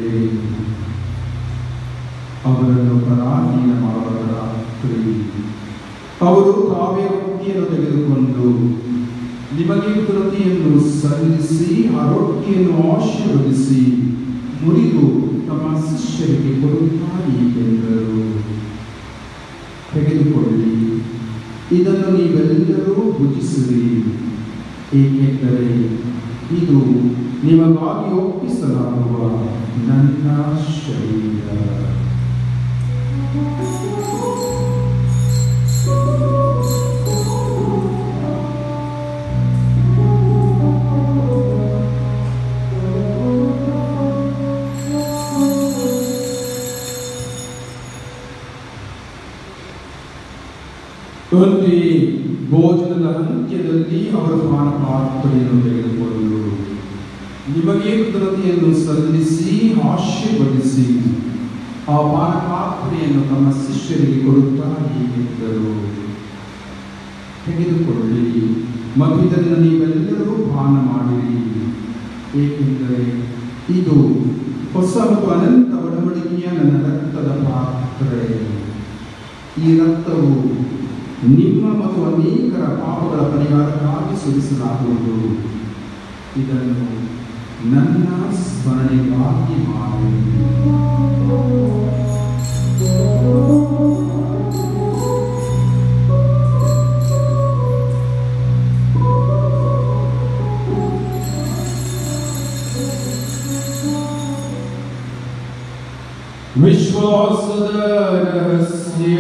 ಅವರನ್ನು ಪರಾಧೀನ ಮಾಡಲಾಗಿ ಅವರು ತಾವೇ ರೊಟ್ಟಿಯನ್ನು ತೆಗೆದುಕೊಂಡು ನಿಮಗೆ ಕೃತಿಯನ್ನು ಸಲ್ಲಿಸಿ ಆ ರೊಟ್ಟಿಯನ್ನು ಆಶೀರ್ವದಿಸಿ ಮುರಿದು ತಮ್ಮ ಶಿಷ್ಯರಿಗೆ ಕೊಡುತ್ತಾರೆ ಎಂದರು. ತೆಗೆದುಕೊಳ್ಳಿ, ಇದನ್ನು ನೀವೆಲ್ಲರೂ ಭುಜಿಸಿರಿ, ಏಕೆಂದರೆ ಇದು ನಿಮಗಾಗಿ ಒಪ್ಪಿಸಲಾಗುವ ನನ್ನ ಶರೀರ. ಒಂದೇ ಭೋಜನದ ಅಂತ್ಯದಲ್ಲಿ ಅವರ ಪಾನಪಾತ್ರೆಯನ್ನು ತೆಗೆದುಕೊಂಡು ನಿಮಗೆ ಕೃತಜ್ಞತೆಯನ್ನು ಸಲ್ಲಿಸಿ ಆಶೀರ್ವದಿಸಿ ಆ ಪಾನಪಾತ್ರೆಯನ್ನು ತಮ್ಮ ಶಿಷ್ಯರಿಗೆ ಕೊಡುತ್ತಾರೆ ಎಂದರು. ತೆಗೆದುಕೊಳ್ಳಿ ಮತ್ತು ಇದನ್ನು ನೀವೆಲ್ಲರೂ ಪಾನ ಮಾಡಿರಿ, ಏಕೆಂದರೆ ಇದು ಹೊಸ ಮತ್ತು ಅನಂತ ಒಡಂಬಡಿಕೆಯ ನನ್ನ ರಕ್ತದ ಪಾತ್ರೆ. ಈ ರಕ್ತವು ನಿಮ್ಮ ಮತ್ತು ಅನೇಕರ ಪಾಪಗಳ ಪರಿಹಾರಕ್ಕಾಗಿ ಸುರಿಸಲಾಗುವುದು. ಇದನ್ನು ನನ್ನ ಸ್ಮರಣೆಗಾಗಿ ಮಾಡಿ. ವಿಶ್ವಾಸದ ರಹಸ್ಯ.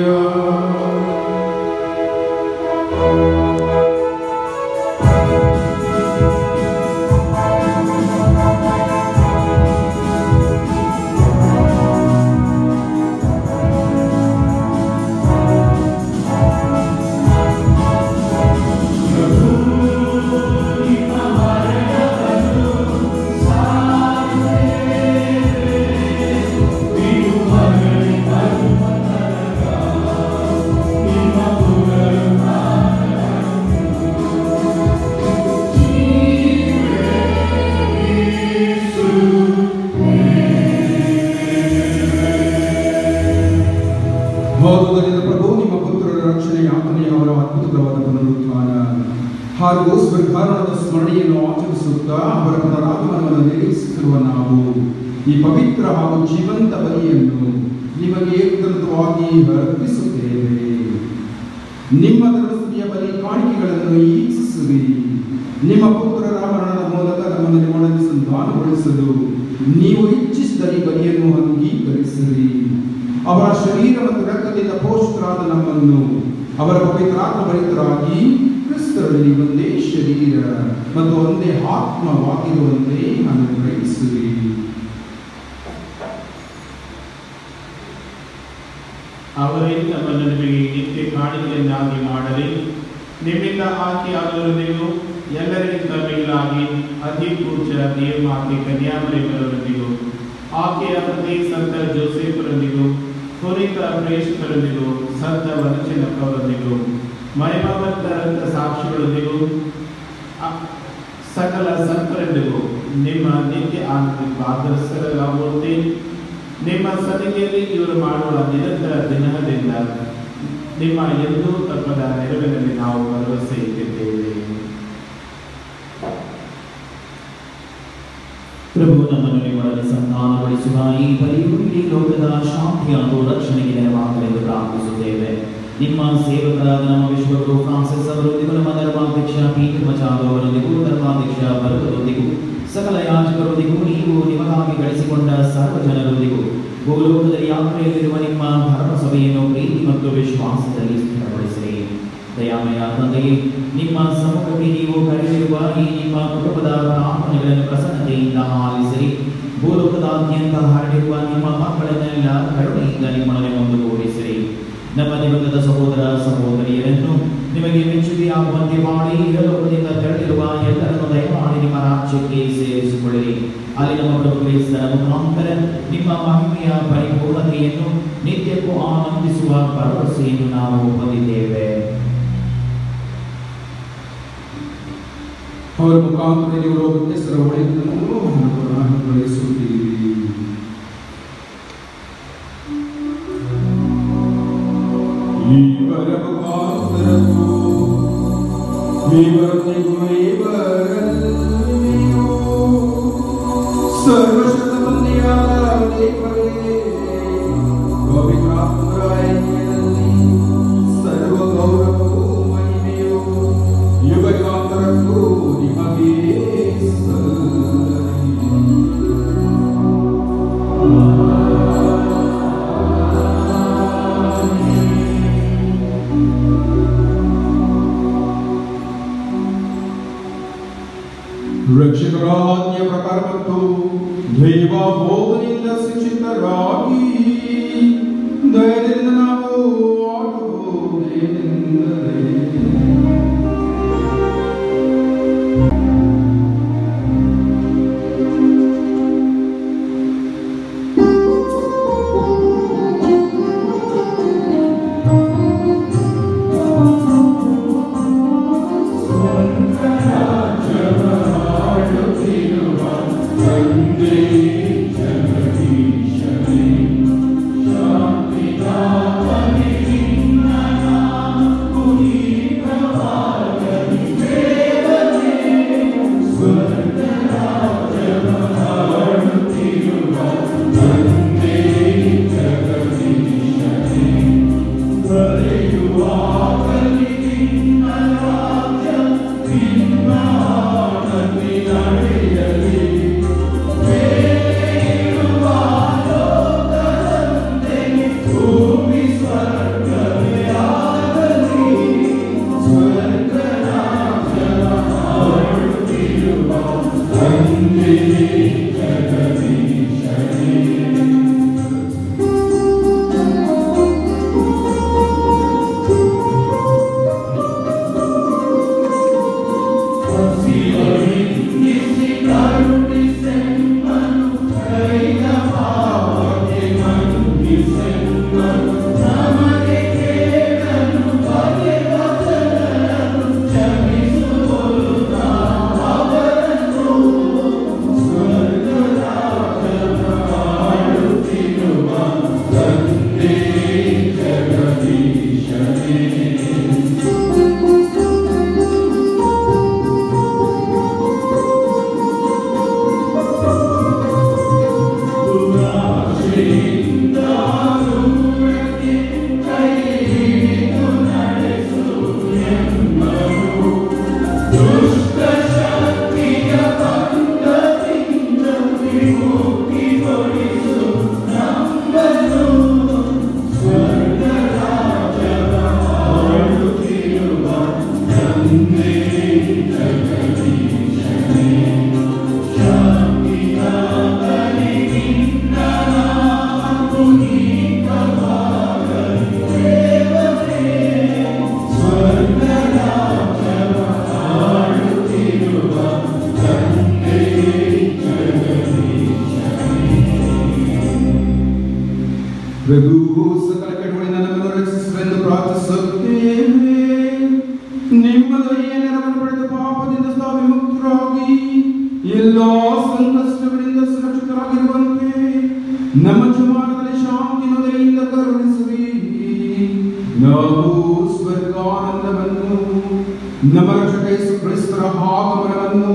ಹಾಗೂ ಸ್ವರ್ಗಾರೋಹಣದ ಸ್ಮರಣೆಯನ್ನು ಆಚರಿಸುತ್ತಾ ಅವರ ಪುನರಾಗಮನವನ್ನು ನಿರೀಕ್ಷಿಸಿರುವ ನಾವು ಈ ಪವಿತ್ರ ಹಾಗೂ ಜೀವಂತ ಬಲಿಯನ್ನು ನಿಮಗೆ ಕೃತಜ್ಞವಾಗಿ ಅರ್ಪಿಸುತ್ತೇವೆ. ನಿಮ್ಮ ಧರ್ಮಸ್ಥಿತಿಯ ಬಲಿ ಕಾಣಿಕೆಗಳನ್ನು ಈಕ್ಷಿಸಿರಿ. ನಿಮ್ಮ ಪುತ್ರರ ಮರಣದ ಮೂಲಕ ನಮ್ಮನ್ನು ನಿಮ್ಮೊಡನೆ ಸಂಧಾನಗೊಳಿಸಲು ನೀವು ಇಚ್ಛಿಸಿದ ಈ ಬಲಿಯನ್ನು ಅಂಗೀಕರಿಸಿರಿ. ಅವರ ಶರೀರ ಮತ್ತು ರಕ್ತದಿಂದ ಪೋಷಕರಾದ ನಮ್ಮನ್ನು ಅವರ ಪವಿತ್ರಾತ್ಮ ಭರಿತರಾಗಿ ಕ್ರಿಸ್ತರಲ್ಲಿ ಒಂದೇ ಶರೀರ ಮತ್ತು ಒಂದೇ ಆತ್ಮವಾಗಿರುವಂತೆ ಅನುಗ್ರಹಿಸಿರಿ. ಅವರೇ ತಮ್ಮನ್ನು ನಿಮಗೆ ನಿತ್ಯ ಕಾಣಿಕೆಯನ್ನಾಗಿ ಮಾಡಲಿ. ನಿಮ್ಮಿಂದ ಆಕೆಯಾದವರೊಂದಿಗೂ ಎಲ್ಲರಿಗಿಂತ ಮೇಲಾಗಿ ಅತಿ ಪೂಜ್ಯ ದೇವಮಾತೆ ಕನ್ಯಾಮರಿಯವರೊಂದಿಗೂ ಆಕೆಯ ಪತಿ ಸಂತ ಜೋಸೆಫರೊಂದಿಗೂ ಪುನೀತ ಪ್ರೇಷಕರೊಂದಿಗೂ ಸಂತ ವನಚನಪ್ಪರೊಂದಿಗೂ ಮಹಿಮಾವಂತ ಸಾಕ್ಷಿಗಳೊಂದಿಗೂ ಸಕಲ ಸಂತರೊಂದಿಗೂ ನಿಮ್ಮ ನಿತ್ಯ ಆನಂದ ಭಾಗಸ್ಥರಾಗುವಂತೆ ನಿಮ್ಮ ಸನ್ನಿಧಿಯಲ್ಲಿ ಇವರು ಮಾಡುವ ನಿರಂತರ ದಿನದಿಂದ ನಿಮ್ಮ ಎಂದೂ ತಪ್ಪದ ನೆರವಿನಲ್ಲಿ ನಾವು ಭರವಸೆ ಇಟ್ಟಿದ್ದೇವೆ. ಪ್ರಭು ನಮ್ಮನ್ನು ನಿಮ್ಮೊಡನೆ ಸಂಧಾನಗೊಳಿಸುವ ಈ ಬಲಿಯು ಇಡೀ ಲೋಕದ ಶಾಂತಿ ಹಾಗೂ ರಕ್ಷಣೆಗೆ ನೆರವಾಗಲೆಂದು ಪ್ರಾರ್ಥಿಸುತ್ತೇವೆ. ನಿಮ್ಮ ಸೇವಕರಾದ ನಮ್ಮ ವಿಶ್ವಗುರು ಫ್ರಾನ್ಸಿಸ್ ಅವರೊಂದಿಗೂ ನಮ್ಮ ಧರ್ಮಾಧ್ಯಕ್ಷ ಪೀಟರ್ ಮಚಾದೋ ಅವರೊಂದಿಗೂ ಧರ್ಮಾಧ್ಯಕ್ಷ ವರ್ಗದೊಂದಿಗೂ ಸಕಲ ಯಾಜಕರೊಂದಿಗೂ ನೀವು ನಿಮಗಾಗಿ ಗಳಿಸಿಕೊಂಡ ಸರ್ವ ಜನರೊಂದಿಗೂ ಭೂಲೋಕದ ಯಾತ್ರೆಯಲ್ಲಿರುವ ನಿಮ್ಮ ಧರ್ಮಸಭೆಯನ್ನು ಪ್ರೀತಿ ಮತ್ತು ವಿಶ್ವಾಸದಲ್ಲಿ ಸ್ಥಿರಗೊಳಿಸಿರಿ. ದಯಾಮಯ ತಂದೆಯೇ, ನಿಮ್ಮ ಸಮ್ಮುಖಕ್ಕೆ ನೀವು ಕರೆದಿರುವ ಈ ನಿಮ್ಮ ಕುಟುಂಬದ ಪ್ರಾರ್ಥನೆಗಳನ್ನು ಪ್ರಸನ್ನತೆಯಿಂದ ಆಲಿಸಿರಿ. ಭೂಲೋಕದಾದ್ಯಂತ ಹರಡಿರುವ ನಿಮ್ಮ ಮಕ್ಕಳನ್ನೆಲ್ಲ ಕರುಣೆಯಿಂದ ನಿಮ್ಮೊಡನೆ ಒಂದುಗೂಡಿಸಿರಿ. ನಮ್ಮ ನಿಮಗದ ಸಹೋದರ ಸಹೋದರಿಯರನ್ನು ನಿಮಗೆ ಮೆಚ್ಚುಗೆಯಾಗುವಂತೆ ಮಾಡಿ ಇಹಲೋಕದಿಂದ ತೆರಳಿರುವ ಎಲ್ಲರನ್ನು ದಯಮಾಡಿ ನಿಮ್ಮ ರಾಜ್ಯಕ್ಕೆ ಸೇರಿಸಿಕೊಳ್ಳಿರಿ. ಅಲ್ಲಿ ನಮ್ಮ ಪ್ರಭು ಕ್ರಿಸ್ತನ ಮುಖಾಂತರ ನಿಮ್ಮ ಮಹಿಮೆಯ ಪರಿಪೂರ್ಣತೆಯನ್ನು ನಿತ್ಯಕ್ಕೂ ಆನಂದಿಸುವ ಭರವಸೆಯನ್ನು ನಾವು ಹೊಂದಿದ್ದೇವೆ. ಅವರ ಮುಖಾಂತರ ನೀವು ಲೋಕಕ್ಕೆ ಸರ್ವೊಳ್ಳೆಯದನ್ನು ಅನುಗ್ರಹಿಸುತ್ತೀರಿ. ಇವರ ಮುಖಾಂತರವೂ ಇವರೊಂದಿಗೂ ಇವರಲ್ಲಿಯೂ ಸರ್ವಶಕ್ತಮಂದಿಯಾದ ದೇವರೇ, ಪವಿತ್ರಾತ್ಮರ ಐಕ್ಯದಲ್ಲಿ ಸರ್ವ ಗೌರವವೂ ಮಹಿಮೆಯೂ ಯುಗಾಂತರಕ್ಕೂ ನಿಮಗೆ ರಕ್ಷಕರಾಜ್ಯ ಪ್ರಕಾರ ಮತ್ತು ದೈವ ಬೋಧನೆಯಿಂದ ಶಿಕ್ಷಿತರಾಗಿ ಧೈರ್ಯದಿಂದ ನಾವು ಆಡುವುದೇನೆಂದರೆ ಪ್ರಭು ಸಕಲ ಕೆಡುಕುಗಳಿಂದ ನಮ್ಮನ್ನು ರಕ್ಷಿಸಲೆಂದು ಪ್ರಾರ್ಥಿಸುತ್ತೇವೆ. ನಿಮ್ಮ ದಯೆಯ ನೆರವನ್ನು ಪಡೆದು ಪಾಪದಿಂದ ಸದಾ ವಿಮುಕ್ತರಾಗಿ ಎಲ್ಲಾ ಸಂಕಷ್ಟಗಳಿಂದ ಸುರಕ್ಷಿತರಾಗಿರುವಂತೆ ನಮ್ಮ ಜೀವನದಲ್ಲಿ ಶಾಂತಿಯನ್ನು ದಯೆಯಿಂದ ಕರುಣಿಸುವಿ. ನಾವು ಸ್ವರ್ಗಾನಂದವನ್ನು ನಮ್ಮ ರಕ್ಷಕ ಯೇಸು ಕ್ರಿಸ್ತರ ಆಗಮನವನ್ನು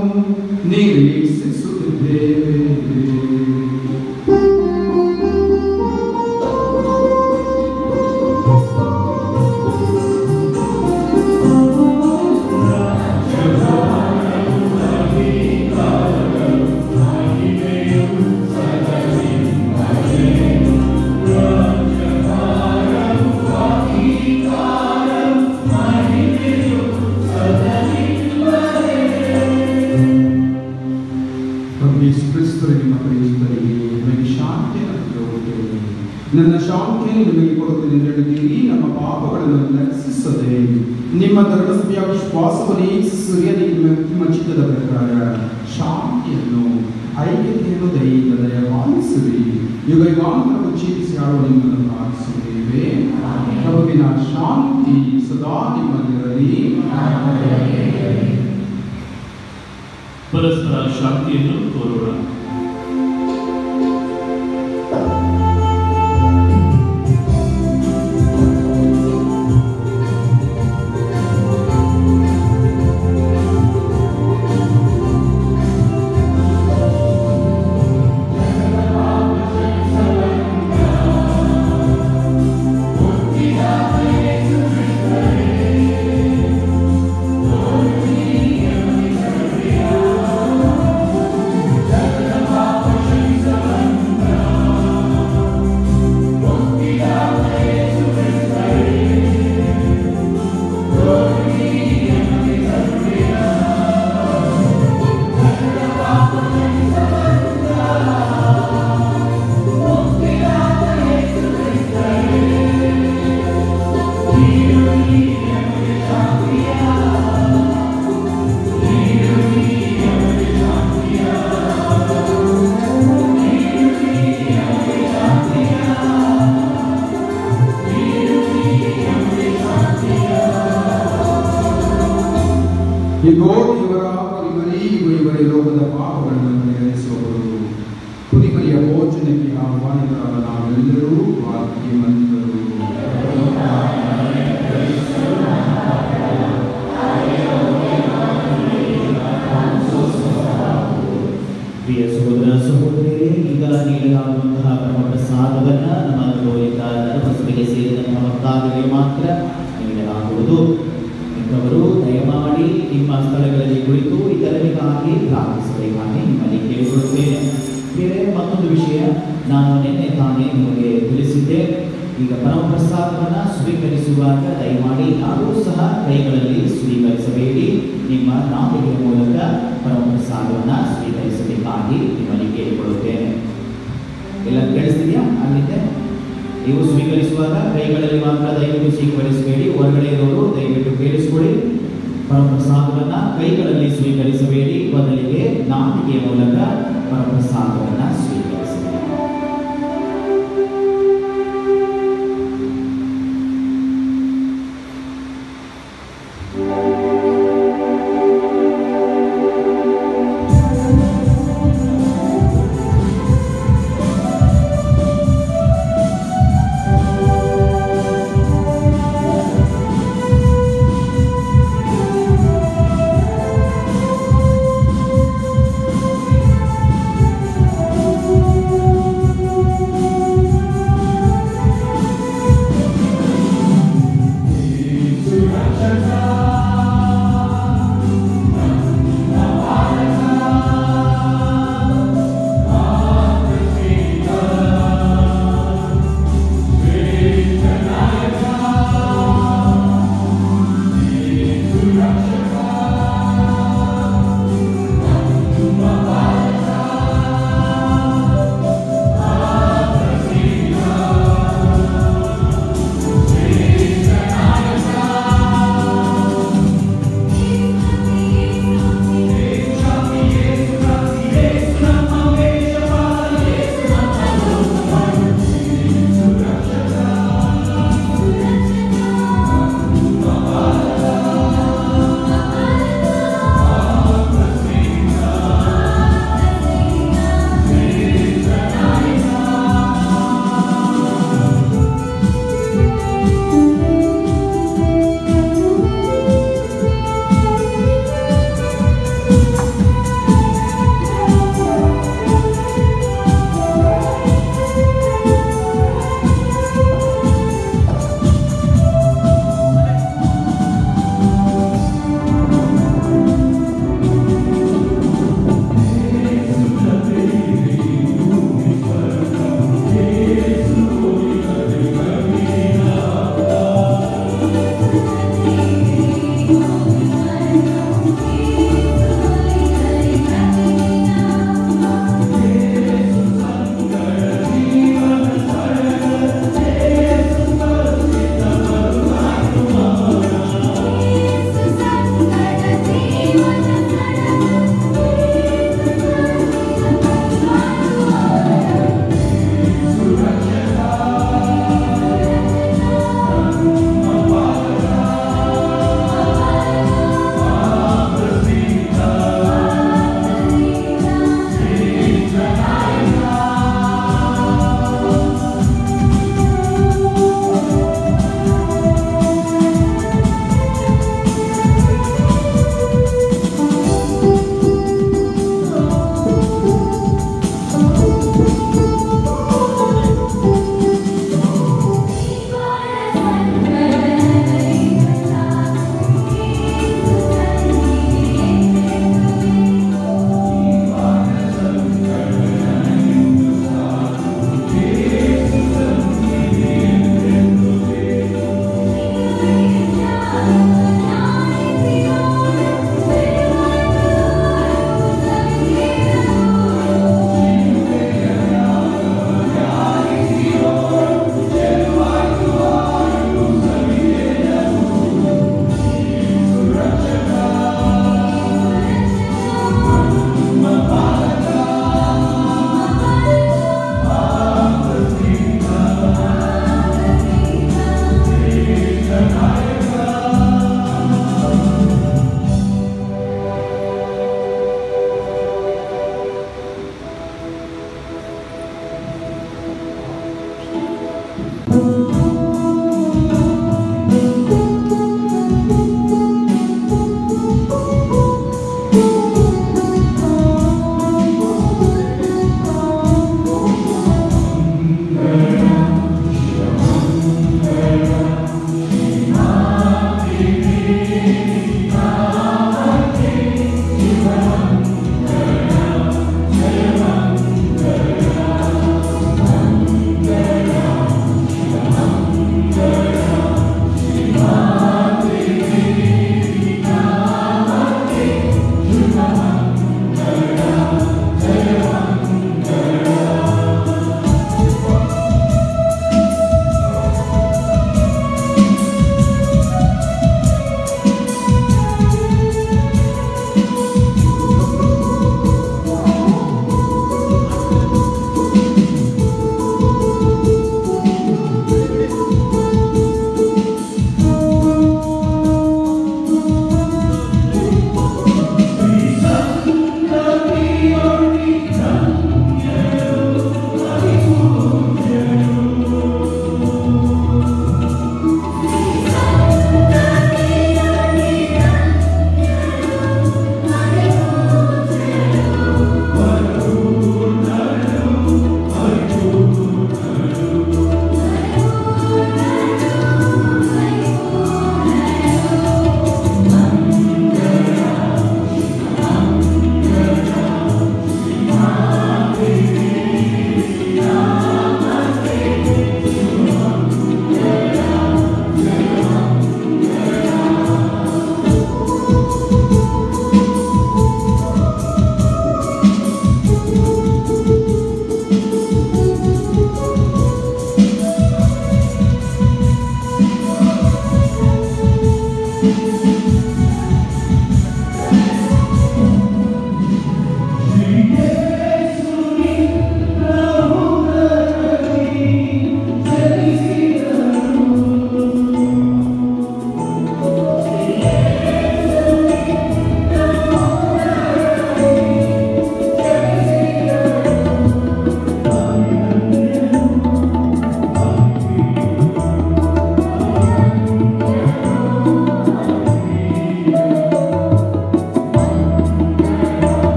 ನಿರೀಕ್ಷಿಸುತ್ತಿದ್ದೇವೆ. ಕ್ರಿಸ್ತರು ನಿಮ್ಮ ಪ್ರೇರಿತರಿಗೆ ನಿಮಗೆ ಶಾಂತಿಯನ್ನು ಕೊಡುತ್ತೇನೆ, ನನ್ನ ಶಾಂತಿಯನ್ನು ನಿಮಗೆ ಕೊಡುತ್ತೇನೆ ಎಂದು ಹೇಳಿದ್ದೀರಿ. ನಮ್ಮ ಪಾಪಗಳನ್ನು ಲಕ್ಷಿಸದೆ ನಿಮ್ಮ ಧರ್ಮಸಭೆಯ ವಿಶ್ವಾಸವನ್ನು ಹೆಚ್ಚಿಸುವಲ್ಲಿ ನಿಮ್ಮ ಚಿತ್ತದ ಪ್ರಕಾರ ಶಾಂತಿಯನ್ನು ಐಕ್ಯತೆಯನ್ನು ದಯೆಯಿಂದ ದಯಪಾಲಿಸಿರಿ. ಯುಗ ಯುಗಾಂತರವು ಜೀವಿಸಿ ಆಳುವ ನಿಮ್ಮನ್ನು ಪ್ರಾರ್ಥಿಸುತ್ತೇವೆ. ಪ್ರಭುವಿನ ಶಾಂತಿ ಸದಾ ನಿಮ್ಮಲ್ಲಿರಲಿ. ಪರಸ್ಪರ ಶಾಂತಿಯನ್ನು ಕೋರೋಣ. ಇಗೋ ಇವರ ಕುರಿಮರಿಗೂ ಇವರೇ ಲೋಕದ ಪಾಪಗಳನ್ನು ಪರಿಹರಿಸುವವರು. ಕುರಿಮರಿಯ ಭೋಜನಕ್ಕೆ ಆಹ್ವಾನಿತರಾದ ನಾವೆಲ್ಲರೂ ಭಾಗ್ಯವಂತರು. ಪ್ರಿಯ ಸಹೋದರ ಸಹೋದರಿಯರೇ, ಈಗ ನೀಡಲಾಗುವಂತಹ ಪರಮ ಪ್ರಸಾದವನ್ನು ನಮ್ಮ ಕಥೋಲಿಕ ಧರ್ಮಸಭೆಗೆ ಸೇರಿದಂತಹ ಭಕ್ತಾದಿಗಳಿಗೆ ಮಾತ್ರ ನೀಡಲಾಗುವುದು. ಇಂಥವರು ದಯಮಾಡಿ ನಿಮ್ಮ ಸ್ಥಳಗಳಲ್ಲಿ ಕುಳಿತು ಇತರರಿಗಾಗಿ ಪ್ರಾರ್ಥಿಸಬೇಕಾಗಿ ನಿಮ್ಮಲ್ಲಿ ಕೇಳಿಕೊಳ್ಳುತ್ತೇನೆ. ಬೇರೆ ಮತ್ತೊಂದು ವಿಷಯ ನಾನು ನಿನ್ನೆ ತಾನೇ ನಿಮಗೆ ತಿಳಿಸಿದ್ದೆ. ಈಗ ಪರಮ ಪ್ರಸಾದವನ್ನು ಸ್ವೀಕರಿಸುವಾಗ ದಯಮಾಡಿ ಯಾರೂ ಸಹ ಕೈಗಳಲ್ಲಿ ಸ್ವೀಕರಿಸಬೇಡಿ. ನಿಮ್ಮ ನಾಲಿಗೆಯ ಮೂಲಕ ಪರಮ ಪ್ರಸಾದವನ್ನು ಸ್ವೀಕರಿಸಬೇಕಾಗಿ ನಿಮ್ಮಲ್ಲಿ ಕೇಳಿಕೊಳ್ಳುತ್ತೇನೆ. ಎಲ್ಲ ಕೇಳಿಸ್ತಿದೆಯಾ? ಅಲ್ಲಿದ್ದೆ ನೀವು ಸ್ವೀಕರಿಸುವಾಗ ಕೈಗಳಲ್ಲಿ ಮಾತ್ರ ದಯವಿಟ್ಟು ಸ್ವೀಕರಿಸಬೇಡಿ. ಹೊರಗಡೆ ಇರೋರು ದಯವಿಟ್ಟು ಕೇಳಿಸಿಕೊಳ್ಳಿ. ಪರಮಪ್ರಸಾದವನ್ನು ಕೈಗಳಲ್ಲಿ ಸ್ವೀಕರಿಸಬೇಡಿ, ಬದಲಿಗೆ ನಾಲಿಗೆಯ ಮೂಲಕ ಪರಮಪ್ರಸಾದವನ್ನು ಸ್ವೀಕರಿಸಬೇಡಿ.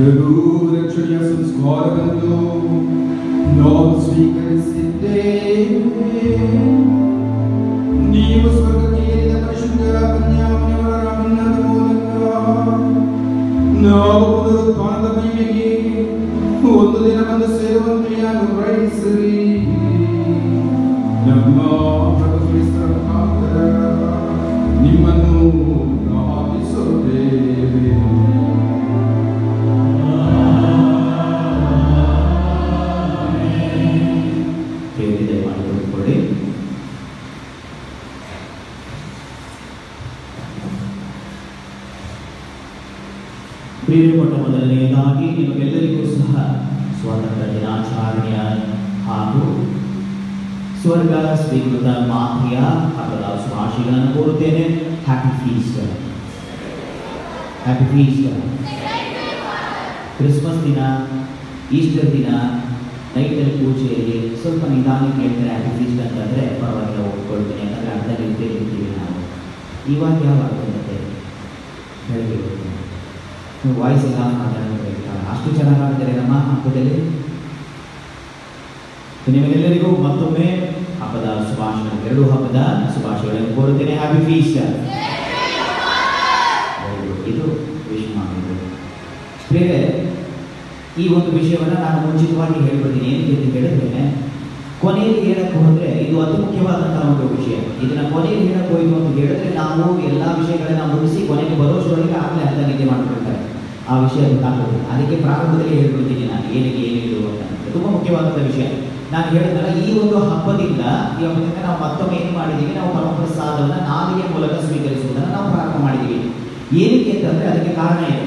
ಪ್ರಭು ರಕ್ಷಣೆಯ ಸಂಸ್ಕಾರವನ್ನು ನಾವು ಸ್ವೀಕರಿಸಿದ್ದೇವೆ. ನೀವು ಸ್ವರ್ಗಕ್ಕೆ ಏರಿದ ಪರಿಶುದ್ಧ ಕನ್ಯಾಮಣಿಯವರ ಭಿನ್ನದ ಮೂಲಕ ನಾವು ಪುನರುತ್ಥಾನದ ಮಹಿಮೆಗೆ ಒಂದು ದಿನ ಬಂದು ಸೇರುವಂತೆ ಅನುಗ್ರಹಿಸಿರಿ. ನಮ್ಮ ಪ್ರಭು ಕ್ರಿಸ್ತರ ಮುಖಾಂತರ ನಿಮ್ಮನ್ನು ಪ್ರಾರ್ಥಿಸುತ್ತೇವೆ. ಮಾಡಿಕೊಳ್ಳಿ. ಪ್ರಿಯ ಮೊಟ್ಟ ಮೊದಲನೆಯದಾಗಿ ನಿಮಗೆಲ್ಲರಿಗೂ ಸಹ ಸ್ವಾತಂತ್ರ್ಯ ದಿನಾಚರಣೆಯ ಹಾಗೂ ಸ್ವರ್ಗ ಸ್ವೀಕೃತ ಮಾತೆಯ ಹಬ್ಬದ ಶುಭಾಶಯಗಳನ್ನು ಕೋರುತ್ತೇನೆ. Happy feaster. Happy feaster. Christmas ದಿನ, ಈಸ್ಟರ್ ದಿನ ನೈಟಲ್ಲಿ ಪೂಜೆಯಲ್ಲಿ ಸ್ವಲ್ಪ ನಿಧಾನಕ್ಕೆ ಹೇಳ್ತಾರೆ ಹ್ಯಾಪಿ ಫೀಸ್ಟ್ ಅಂತಂದರೆ ಪರವಾಗಿಲ್ಲ ಒಪ್ಕೊಳ್ತೀನಿ, ಯಾಕಂದರೆ ಅರ್ಧ ಗಂಟೆ ಇರ್ತೀವಿ ನಾವು. ಇವಾಗ ಯಾವಾಗ ಬಂದತ್ತೆ ಬೆಳಗ್ಗೆ ವಾಯ್ಸ್ ಎಲ್ಲ ಮಾತಾಡ್ತಾರೆ, ಅಷ್ಟು ಚೆನ್ನಾಗಿ ಆಗ್ತಾರೆ ನಮ್ಮ ಹಬ್ಬದಲ್ಲಿ. ನಿಮಗೆಲ್ಲರಿಗೂ ಮತ್ತೊಮ್ಮೆ ಹಬ್ಬದ ಶುಭಾಶಯ, ಎರಡು ಹಬ್ಬದ ಶುಭಾಶಯಗಳನ್ನು ಕೋರುತ್ತೇನೆ. Happy feaster. ಇದು ವಿಶ್ ಮಾಡಿದ್ರು. ಬೇರೆ ಈ ಒಂದು ವಿಷಯವನ್ನು ನಾನು ಮುಂಚಿತವಾಗಿ ಹೇಳ್ಬಿಡ್ತೀನಿ. ಏನಕ್ಕೆ ಅಂತ ಹೇಳಿದ್ರೆ, ಕೊನೆಯಲ್ಲಿ ಹೇಳಕ್ಕೆ ಹೋದರೆ ಇದು ಅತಿ ಮುಖ್ಯವಾದಂತಹ ಒಂದು ವಿಷಯ. ಇದನ್ನ ಕೊನೆಯಲ್ಲಿ ಹೇಳಕ್ಕೆ ಹೋಯ್ತು ಅಂತ ಹೇಳಿದ್ರೆ ನಾವು ಎಲ್ಲ ವಿಷಯಗಳನ್ನ ಮುಗಿಸಿ ಕೊನೆಗೆ ಬರೋಷ್ಟರೊಳಗೆ ಆಗಲೇ ಅರ್ಧ ನಿದ್ದೆ ಮಾಡಿಬಿಡ್ತಾರೆ. ಆ ವಿಷಯ ಗೊತ್ತಾಗ್ತದೆ. ಅದಕ್ಕೆ ಪ್ರಾರಂಭದಲ್ಲಿ ಹೇಳ್ಬಿಡ್ತೀನಿ ನಾನು ಏನಿಗೆ ಏನಿದು ಅಂತ. ತುಂಬ ಮುಖ್ಯವಾದಂಥ ವಿಷಯ. ನಾನು ಹೇಳಿದ್ನಲ್ಲ, ಈ ಒಂದು ಹಬ್ಬದಿಂದ ನಾವು ಮತ್ತೊಮ್ಮೆ ಏನು ಮಾಡಿದ್ದೀವಿ, ನಾವು ಪರಮಪ್ರಸಾದವನ್ನು ನಾಲಿಗೆ ಮೂಲಕ ಸ್ವೀಕರಿಸುವುದನ್ನು ನಾವು ಪ್ರಾರಂಭ ಮಾಡಿದ್ದೀವಿ. ಏನಕ್ಕೆ ಅಂತಂದರೆ ಅದಕ್ಕೆ ಕಾರಣ ಇದೆ.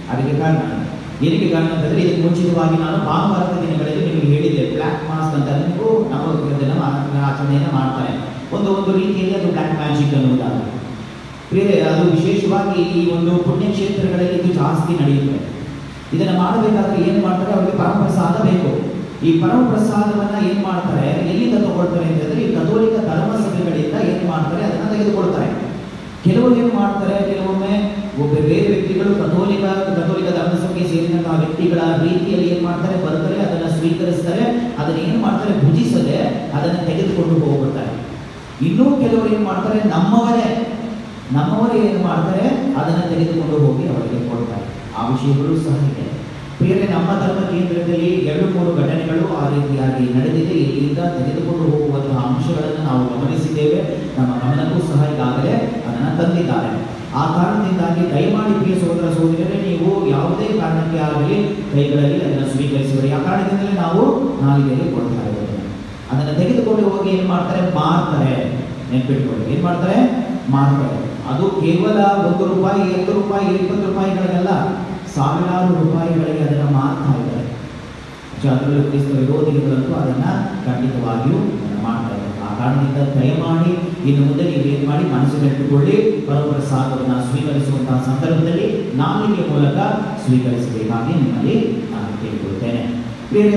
ಏನಕ್ಕೆ ಕಾರಣ ಅಂತಂದರೆ, ಇದಕ್ಕೆ ಮುಂಚಿತವಾಗಿ ನಾನು ಭಾನುವಾರದ ದಿನಗಳಲ್ಲಿ ನಿಮಗೆ ಹೇಳಿದ್ದೆ, ಬ್ಲ್ಯಾಕ್ ಮಾಸ್ಕ್ ಅಂತ ನೀವು ನಮ್ಮ ಆಚರಣೆಯನ್ನು ಮಾಡ್ತಾರೆ. ಒಂದು ರೀತಿಯಲ್ಲಿ ಅದು ಬ್ಲ್ಯಾಕ್ ಮ್ಯಾಜಿಕ್ ಅನ್ನುವುದಾಗಿ ಬೇರೆ. ಅದು ವಿಶೇಷವಾಗಿ ಈ ಒಂದು ಪುಣ್ಯಕ್ಷೇತ್ರಗಳಲ್ಲಿ ಇದು ಜಾಸ್ತಿ ನಡೆಯುತ್ತೆ. ಇದನ್ನು ಮಾಡಬೇಕಾದ್ರೆ ಏನು ಮಾಡ್ತಾರೆ, ಅವರಿಗೆ ಪರಮಪ್ರಸಾದ ಬೇಕು. ಈ ಪರಮಪ್ರಸಾದವನ್ನು ಏನು ಮಾಡ್ತಾರೆ, ಎಲ್ಲಿಂದ ತಗೊಳ್ತಾರೆ ಅಂತಂದರೆ, ಈ ಕಥೋಲಿಕ ಧರ್ಮಸಭೆಗಳಿಂದ ಏನು ಮಾಡ್ತಾರೆ, ಅದನ್ನು ತೆಗೆದುಕೊಳ್ತಾರೆ. ಕೆಲವರು ಏನು ಮಾಡ್ತಾರೆ, ಕೆಲವೊಮ್ಮೆ ಬೇರೆ ವ್ಯಕ್ತಿಗಳು ಕಥೋಲಿಕ ಧರ್ಮಸಭೆಗೆ ಸೇರಿದಂತಹ ವ್ಯಕ್ತಿಗಳ ರೀತಿಯಲ್ಲಿ ಏನು ಮಾಡ್ತಾರೆ, ಬರ್ತಾರೆ, ಅದನ್ನು ಸ್ವೀಕರಿಸ್ತಾರೆ, ಅದನ್ನು ಏನು ಮಾಡ್ತಾರೆ, ಭುಜಿಸದೆ ಅದನ್ನು ತೆಗೆದುಕೊಂಡು ಹೋಗ್ಬಿಡ್ತಾರೆ. ಇನ್ನೂ ಕೆಲವರು ಏನು ಮಾಡ್ತಾರೆ, ನಮ್ಮವರೇ ಏನು ಮಾಡ್ತಾರೆ, ಅದನ್ನು ತೆಗೆದುಕೊಂಡು ಹೋಗಿ ಅವರಿಗೆ ಕೊಡ್ತಾರೆ. ಆ ವಿಷಯಗಳು ಸಹ ಇದೆ. ಬೇರೆ ನಮ್ಮ ಧರ್ಮ ಕೇಂದ್ರದಲ್ಲಿ 2-3 ಘಟನೆಗಳು ಆ ರೀತಿಯಾಗಿ ನಡೆದಿದೆ. ಇಲ್ಲಿಂದ ತೆಗೆದುಕೊಂಡು ಹೋಗುವಂತಹ ಅಂಶಗಳನ್ನು ನಾವು ಗಮನಿಸಿದ್ದೇವೆ. ನಮ್ಮ ಗಮನಕ್ಕೂ ಸಹ ಈಗಾಗಲೇ ಅದನ್ನು ತಂದಿದ್ದಾರೆ. ಆ ಕಾರಣದಿಂದಾಗಿ ದಯಮಾಡಿ ಪ್ರಿಯ ಸಹೋದರ ಸಹೋದರಿಯರೇ, ನೀವು ಯಾವುದೇ ಕಾರಣಕ್ಕೆ ಆಗಲಿ ಕೈಗಳಲ್ಲಿ ಅದನ್ನು ಸ್ವೀಕರಿಸಿದರೆ, ಆ ಕಾರಣದಿಂದಲೇ ನಾವು ನಾಲಿಗೆಯಲ್ಲಿ ಕೊಡ್ತಾ ಇರೋದು. ಅದನ್ನು ತೆಗೆದುಕೊಂಡು ಹೋಗಿ ಏನು ಮಾಡ್ತಾರೆ, ಮಾರ್ತಾರೆ. ನೆನ್ಪಿಟ್ಕೊಳ್ಳಿ, ಏನು ಮಾಡ್ತಾರೆ, ಮಾರ್ತಾರೆ. ಅದು ಕೇವಲ ₹1, ₹2, ₹20ಗಳಿಗೆಲ್ಲ, ಸಾವಿರಾರು ರೂಪಾಯಿಗಳಿಗೆ ಅದನ್ನು ಮಾರ್ತಾ ಇದ್ದಾರೆ. ಅದರಲ್ಲೂ ಕ್ರಿಸ್ತ ವಿರೋಧಿಗಳಂತೂ ಅದನ್ನು ಖಂಡಿತವಾಗಿಯೂ ಮಾಡ್ತಾ ಇದ್ದಾರೆ. ಆ ಕಾರಣದಿಂದ ದಯಮಾಡಿ ಇನ್ನು ಮುಂದೆ ನೀವು ಏನು ಮಾಡಿ, ಮನಸ್ಸಿನಲ್ಲಿಟ್ಟುಕೊಳ್ಳಿ, ಪರಮಪ್ರಸಾದವನ್ನು ಸ್ವೀಕರಿಸುವಂತಹ ಸಂದರ್ಭದಲ್ಲಿ ನಾಲಿಗೆ ಮೂಲಕ ಸ್ವೀಕರಿಸಬೇಕಾಗಿ ನಿಮ್ಮಲ್ಲಿ ನಾನು ಕೇಳಿಕೊಳ್ಳುತ್ತೇನೆ. ಬೇರೆ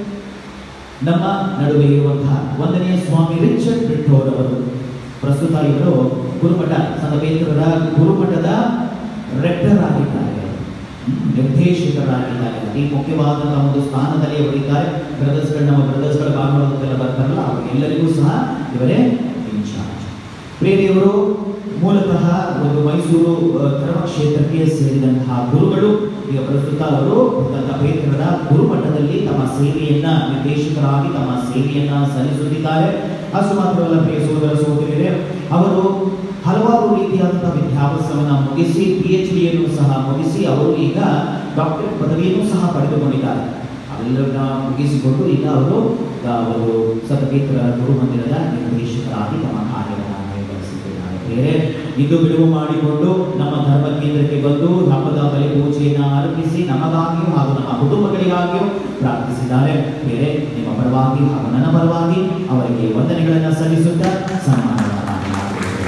ನಮ್ಮ ನಡುವೆ ಇರುವಂತಹ 1ನೇ ಸ್ವಾಮಿ ರಿಚರ್ಡ್ ಬ್ರಿಟ್ಟೋರ್ ಅವರು ಪ್ರಸ್ತುತ ಇವರು ಗುರುಮಠ, ಸಂತ ಪೇತ್ರರ ಗುರುಮಠದ ರೆಕ್ಟರ್ ಆಗಿದ್ದಾರೆ, ನಿರ್ದೇಶಕರಾಗಿದ್ದಾರೆ. ಅತಿ ಮುಖ್ಯವಾದಂತಹ ಒಂದು ಸ್ಥಾನದಲ್ಲಿ ಅವರಿದ್ದಾರೆ. ನಮ್ಮ ಬ್ರದರ್ಸ್ಗಳ ಭಾಗವತರೆಲ್ಲ ಬರ್ತಾರಲ್ಲ, ಅವರೆಲ್ಲರಿಗೂ ಸಹ ಇವರೇ ಇನ್ಚಾರ್ಜ್. ಬೇರೆಯವರು ಮೂಲತಃ ಒಂದು ಮೈಸೂರು ಧರ್ಮಕ್ಷೇತ್ರಕ್ಕೆ ಸೇರಿದಂತಹ ಗುರುಗಳು. ಈಗ ಪ್ರಸ್ತುತ ಅವರು ಸಂತ ಪೇತ್ರರ ಗುರುಮಠದಲ್ಲಿ ತಮ್ಮ ಸೇವೆಯನ್ನ, ನಿರ್ದೇಶಕರಾಗಿ ತಮ್ಮ ಸೇವೆಯನ್ನ ಸಲ್ಲಿಸುತ್ತಿದ್ದಾರೆ. ಅಷ್ಟು ಮಾತ್ರವಲ್ಲ ಪ್ರಿಯ ಸಹೋದರ ಸಹೋದರಿಯರೇ, ಅವರು ಹಲವಾರು ರೀತಿಯಾದಂತಹ ವಿದ್ಯಾಭ್ಯಾಸವನ್ನು ಮುಗಿಸಿ PhDಯನ್ನು ಸಹ ಮುಗಿಸಿ ಅವರು ಈಗ ಡಾಕ್ಟರೇಟ್ ಪದವಿಯನ್ನು ಸಹ ಪಡೆದುಕೊಂಡಿದ್ದಾರೆ. ಅವೆಲ್ಲರನ್ನ ಮುಗಿಸಿಕೊಂಡು ಈಗ ಅವರು ಸಂತ ಪೇತ್ರರ ಗುರುಮಂದಿರದ ನಿರ್ದೇಶಕರಾಗಿ ತಮ್ಮ ಕಾರ್ಯವನ್ನು ನಿರ್ವಹಿಸುತ್ತಿದ್ದಾರೆ. ಬೇರೆ ಇದು ಬಿಡುವು ಮಾಡಿಕೊಂಡು ನಮ್ಮ ಧರ್ಮ ಕೇಂದ್ರಕ್ಕೆ ಬಂದು ಹಬ್ಬದ ಬಲಿ ಪೂಜೆಯನ್ನು ಅರ್ಪಿಸಿ ನಮಗಾಗಿಯೂ ಹಾಗೂ ನಮ್ಮ ಕುಟುಂಬಗಳಿಗಾಗಿಯೂ ಪ್ರಾರ್ಥಿಸಿದ್ದಾರೆ. ಬೇರೆ ನಿಮ್ಮ ಪರವಾಗಿ ಹಾಗೂ ನನ್ನ ಪರವಾಗಿ ಅವರಿಗೆ ವಂದನೆಗಳನ್ನು ಸಲ್ಲಿಸುತ್ತಾ ಸನ್ಮಾನವನ್ನು ಮಾಡಲಾಗುತ್ತದೆ.